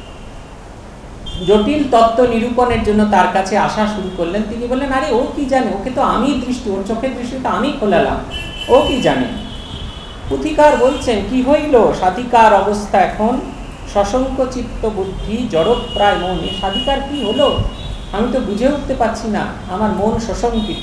জটিল তত্ত্ব নিরূপণের জন্য তার কাছে আসা শুরু করলেন, তিনি বললেন আরে ও কি জানে, ওকে তো আমি দৃষ্টি, ওর চোখের দৃষ্টিতে আমি খোলালাম, ও কি জানে। পুথিকার বলছেন কি হইল সাধিকার অবস্থা এখন, সশঙ্ক চিত্ত বুদ্ধি জড়প্রায় মন। এ সাধিকার কি হলো আমি তো বুঝে উঠতে পারছি না, আমার মন শশঙ্কিত।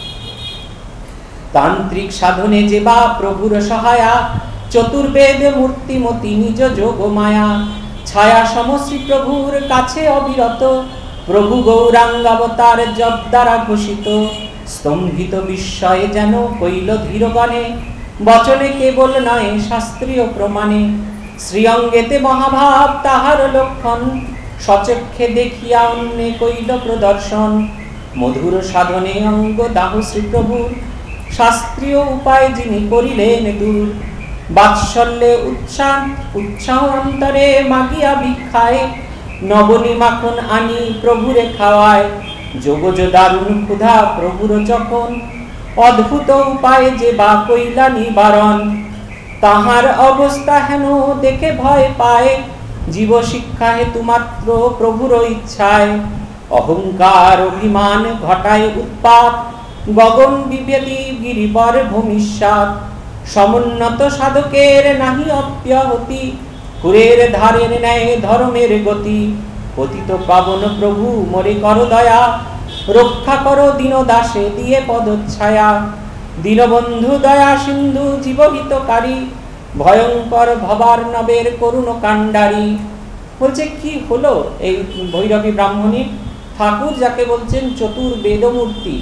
তান্ত্রিক সাধনে যে বা প্রভুর সহায়া, চতুর্বেদ মূর্তিমতি নিজ যোগ মায়া, ছায়া সমশ্রী প্রভুর কাছে অবিরত, প্রভু গৌরাঙ্গাবতার জপ দ্বারা ঘোষিত, স্তম্ভিত বিস্ময়ে যেন কইল ধীরগণে, বচনে কেবল নয় শাস্ত্রীয় প্রমাণে, শ্রীঅঙ্গেতে মহাভাব তাহার লক্ষণ, সচক্ষে দেখিয়া অন্যে কইল প্রদর্শন, মধুর সাধনে অঙ্গ দাহ শ্রীপ্রভুর, শাস্ত্রীয় উপায় যিনি করিলেন দূর, বাৎসল্যে উৎসাহ উৎসাহ অন্তরে মাগিয়া ভিক্ষায়, নবনী মাখন আনি প্রভুরে খাওয়ায়, যোগজ দারুণ ক্ষুধা প্রভুর যখন, অদ্ভুত উপায় যে বা কইলা নিবারণ, তাহার অবস্থা হেন দেখে ভয় পায়, জীব শিক্ষা হেতু মাত্র প্রভুর ইচ্ছায়, অহংকার অভিমান ঘটায় উৎপাত, গগন বিবেদী গিরিবর ভূমিষ্যাত, সমুন্নত সাধকের নাহি অব্যাহতি, কুরের ধারের ন্যায় ধর্মের গতি, পতিত পাবন প্রভু মোরে কর দয়া, রক্ষা করো দীন দাসে দিয়ে পদচ্ছায়া, দীনবন্ধু দয়া সিন্ধু জীবহিতকারী, ভয়ঙ্কর ভবার্ণবের করুণ কাণ্ডারী। বলছে কি হলো এই ভৈরবী ব্রাহ্মণী, ঠাকুর যাকে বলছেন চতুর্বেদমূর্তি,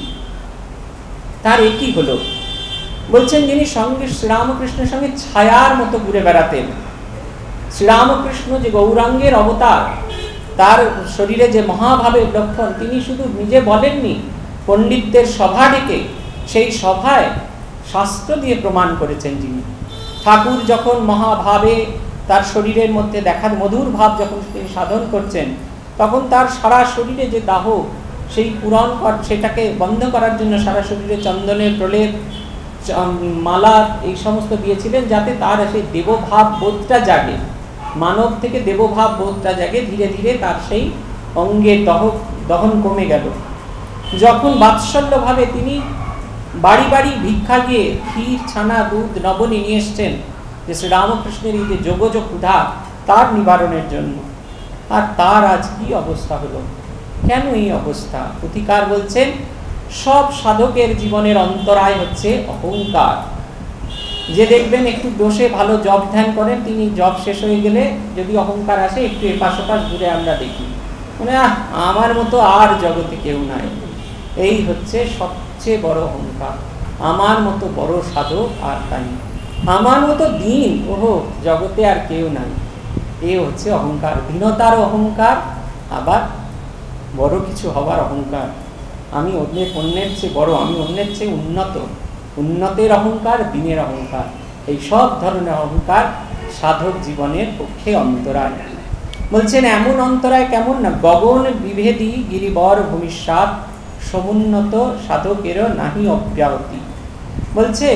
তার একই হলো। বলছেন যিনি সঙ্গে শ্রীরামকৃষ্ণের সঙ্গে ছায়ার মতো ঘুরে বেড়াতেন, শ্রীরামকৃষ্ণ যে গৌরাঙ্গের অবতার, তার শরীরে যে মহাভাবের লক্ষণ তিনি শুধু নিজে বলেননি, পণ্ডিতদের সভা ডেকে সেই সভায় শাস্ত্র দিয়ে প্রমাণ করেছেন যিনি। ঠাকুর যখন মহাভাবে তার শরীরের মধ্যে দেখার মধুর ভাব যখন তিনি সাধন করছেন, তখন তার সারা শরীরে যে দাহ সেই পূরণ কর সেটাকে বন্ধ করার জন্য সারা শরীরে চন্দনের প্রলেপ, মালা এই সমস্ত দিয়েছিলেন, যাতে তার সেই দেবভাব বোধটা জাগে, মানব থেকে দেবভাব বোধটা জাগে। ধীরে ধীরে তার সেই অঙ্গের দহ দহন কমে গেল। যখন বাৎসল্যভাবে তিনি বাড়ি বাড়ি ভিক্ষা গিয়ে ক্ষীর, ছানা, দুধ, নবনী নিয়ে এসছেন, যে শ্রীরামকৃষ্ণের এই যে যোগজ ক্ষুধা তার নিবারণের জন্য, আর তার আজ কি অবস্থা হলো? কেন এই অবস্থা? পুথিকার বলছেন, সব সাধকের জীবনের অন্তরায় হচ্ছে অহংকার। যে দেখবেন একটু বসে ভালো জপ ধ্যান করেন, তিনি জপ শেষ হয়ে গেলে যদি অহংকার আসে, একটু এপাশ ওপাশ ঘুরে আমরা দেখি, মানে আমার মতো আর জগতে কেউ নাই। এই হচ্ছে সবচেয়ে বড় অহংকার। আমার মতো বড় সাধক আর তাই, আমার মতো দিন ওহো জগতে আর কেউ নাই। এ হচ্ছে অহংকার, দীনতার অহংকার, আবার বড় কিছু হবার অহংকার। আমি অন্যের অন্যের চেয়ে বড়, আমি অন্যের চেয়ে উন্নত, উন্নতের অহংকার, দিনের অহংকার। এই সব ধরনের অহংকার সাধক জীবনের পক্ষে অন্তরায়। বলছেন এমন অন্তরায় কেমন না, গগন বিভেদী গিরিবর ভূমিষ্যাৎ সমুন্নত সাধকেরও নাহি অব্যাহতি। বলছে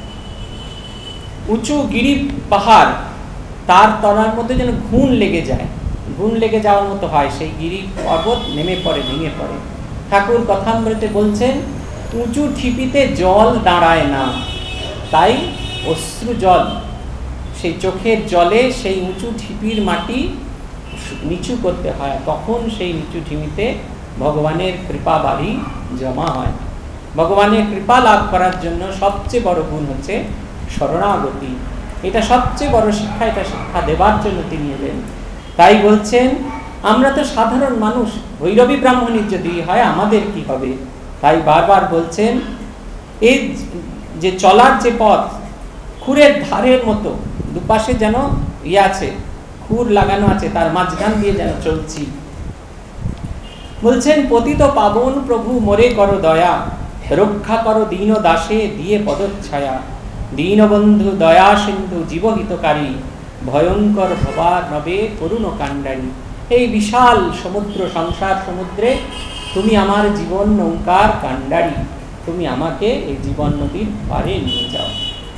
উঁচু গিরি পাহাড়, তার তলার মধ্যে যেন ঘুণ লেগে যায়, ঘুণ লেগে যাওয়ার মতো হয়, সেই গিরি পর্বত নেমে পড়ে, ভেঙে পড়ে। ঠাকুর কথামৃতে বলছেন, উঁচু ঠিপিতে জল দাঁড়ায় না, তাই অশ্রু জল, সেই চোখের জলে সেই উঁচু ঠিপির মাটি নিচু করতে হয়, তখন সেই নিচু ঠিপিতে ভগবানের কৃপা বাড়ি জমা হয়। ভগবানের কৃপা লাভ করার জন্য সবচেয়ে বড় গুণ হচ্ছে শরণাগতি। এটা সবচেয়ে বড় শিক্ষা, এটা শিক্ষা দেবার জন্য তিনি এলেন। তাই বলছেন, আমরা তো সাধারণ মানুষ, ভৈরবী ব্রাহ্মণীর যদি হয় আমাদের কি হবে? তাই বারবার বলছেন, এই যে চলার যে পথ খুরের ধারের মতো, দুপাশে যেন ইয়ে আছে, খুর লাগানো আছে, তার মাঝখান দিয়ে যেন চলছি। বলছেন, পতিত পাবন প্রভু মোরে করো দয়া, রক্ষা করো দীন দাসে দিয়ে পদচ্ছায়া, দীনবন্ধু দয়া সিন্ধু জীবহিতকারী, ভয়ঙ্কর ভবার নবে করুণ কাণ্ডারী। এই বিশাল সমুদ্র, সংসার সমুদ্রে তুমি আমার জীবন নৌকার কাণ্ডারী, তুমি আমাকে এই জীবন নদীর পারে নিয়ে যাও,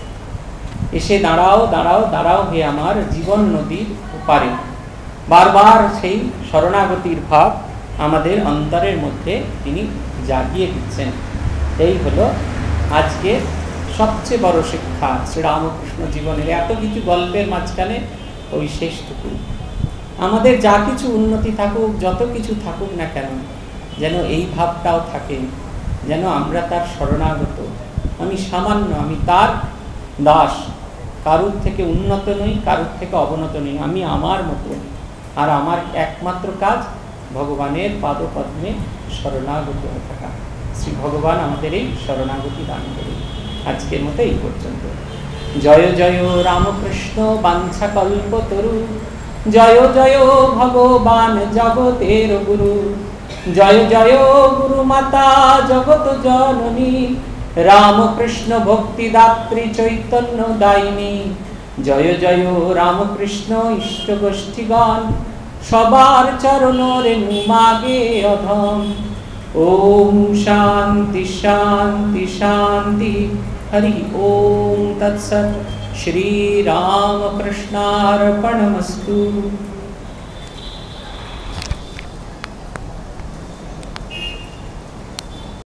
এসে দাঁড়াও দাঁড়াও দাঁড়াও হে আমার জীবন নদীর পারে। বারবার সেই শরণাগতির ভাব আমাদের অন্তরের মধ্যে তিনি জাগিয়ে দিচ্ছেন। এই হলো আজকে সবচেয়ে বড় শিক্ষা শ্রীরামকৃষ্ণ জীবনের। এত কিছু গল্পের মাঝখানে ওই শেষটুকু, আমাদের যা কিছু উন্নতি থাকুক, যত কিছু থাকুক না কেন, যেন এই ভাবটাও থাকে, যেন আমরা তার শরণাগত। আমি সামান্য, আমি তার দাস, কারুর থেকে উন্নত নই, কারুর থেকে অবনত নই, আমি আমার মতো। আর আমার একমাত্র কাজ ভগবানের পাদপদ্মে শরণাগত হয়ে থাকা। শ্রী ভগবান আমাদের এই শরণাগতি দান করে। আজকের মতো এই পর্যন্ত। জয় জয় রামকৃষ্ণ বাঞ্ছা কল্পতরু, জয় জয় ভগবান জগতের গুরু, জয় জয় গুরু মাতা জগত জননী, রামকৃষ্ণ ভক্তিদাত্রী চৈতন্য দায়িনী। জয় জয় রামকৃষ্ণ ইষ্ট গোষ্ঠীগণ, সবার চরণ রেণু মাগে অধম। ওম শান্তি শান্তি শান্তি, হরি ওম তৎসৎ। শ্রী রামকৃষ্ণার্পণমস্তু।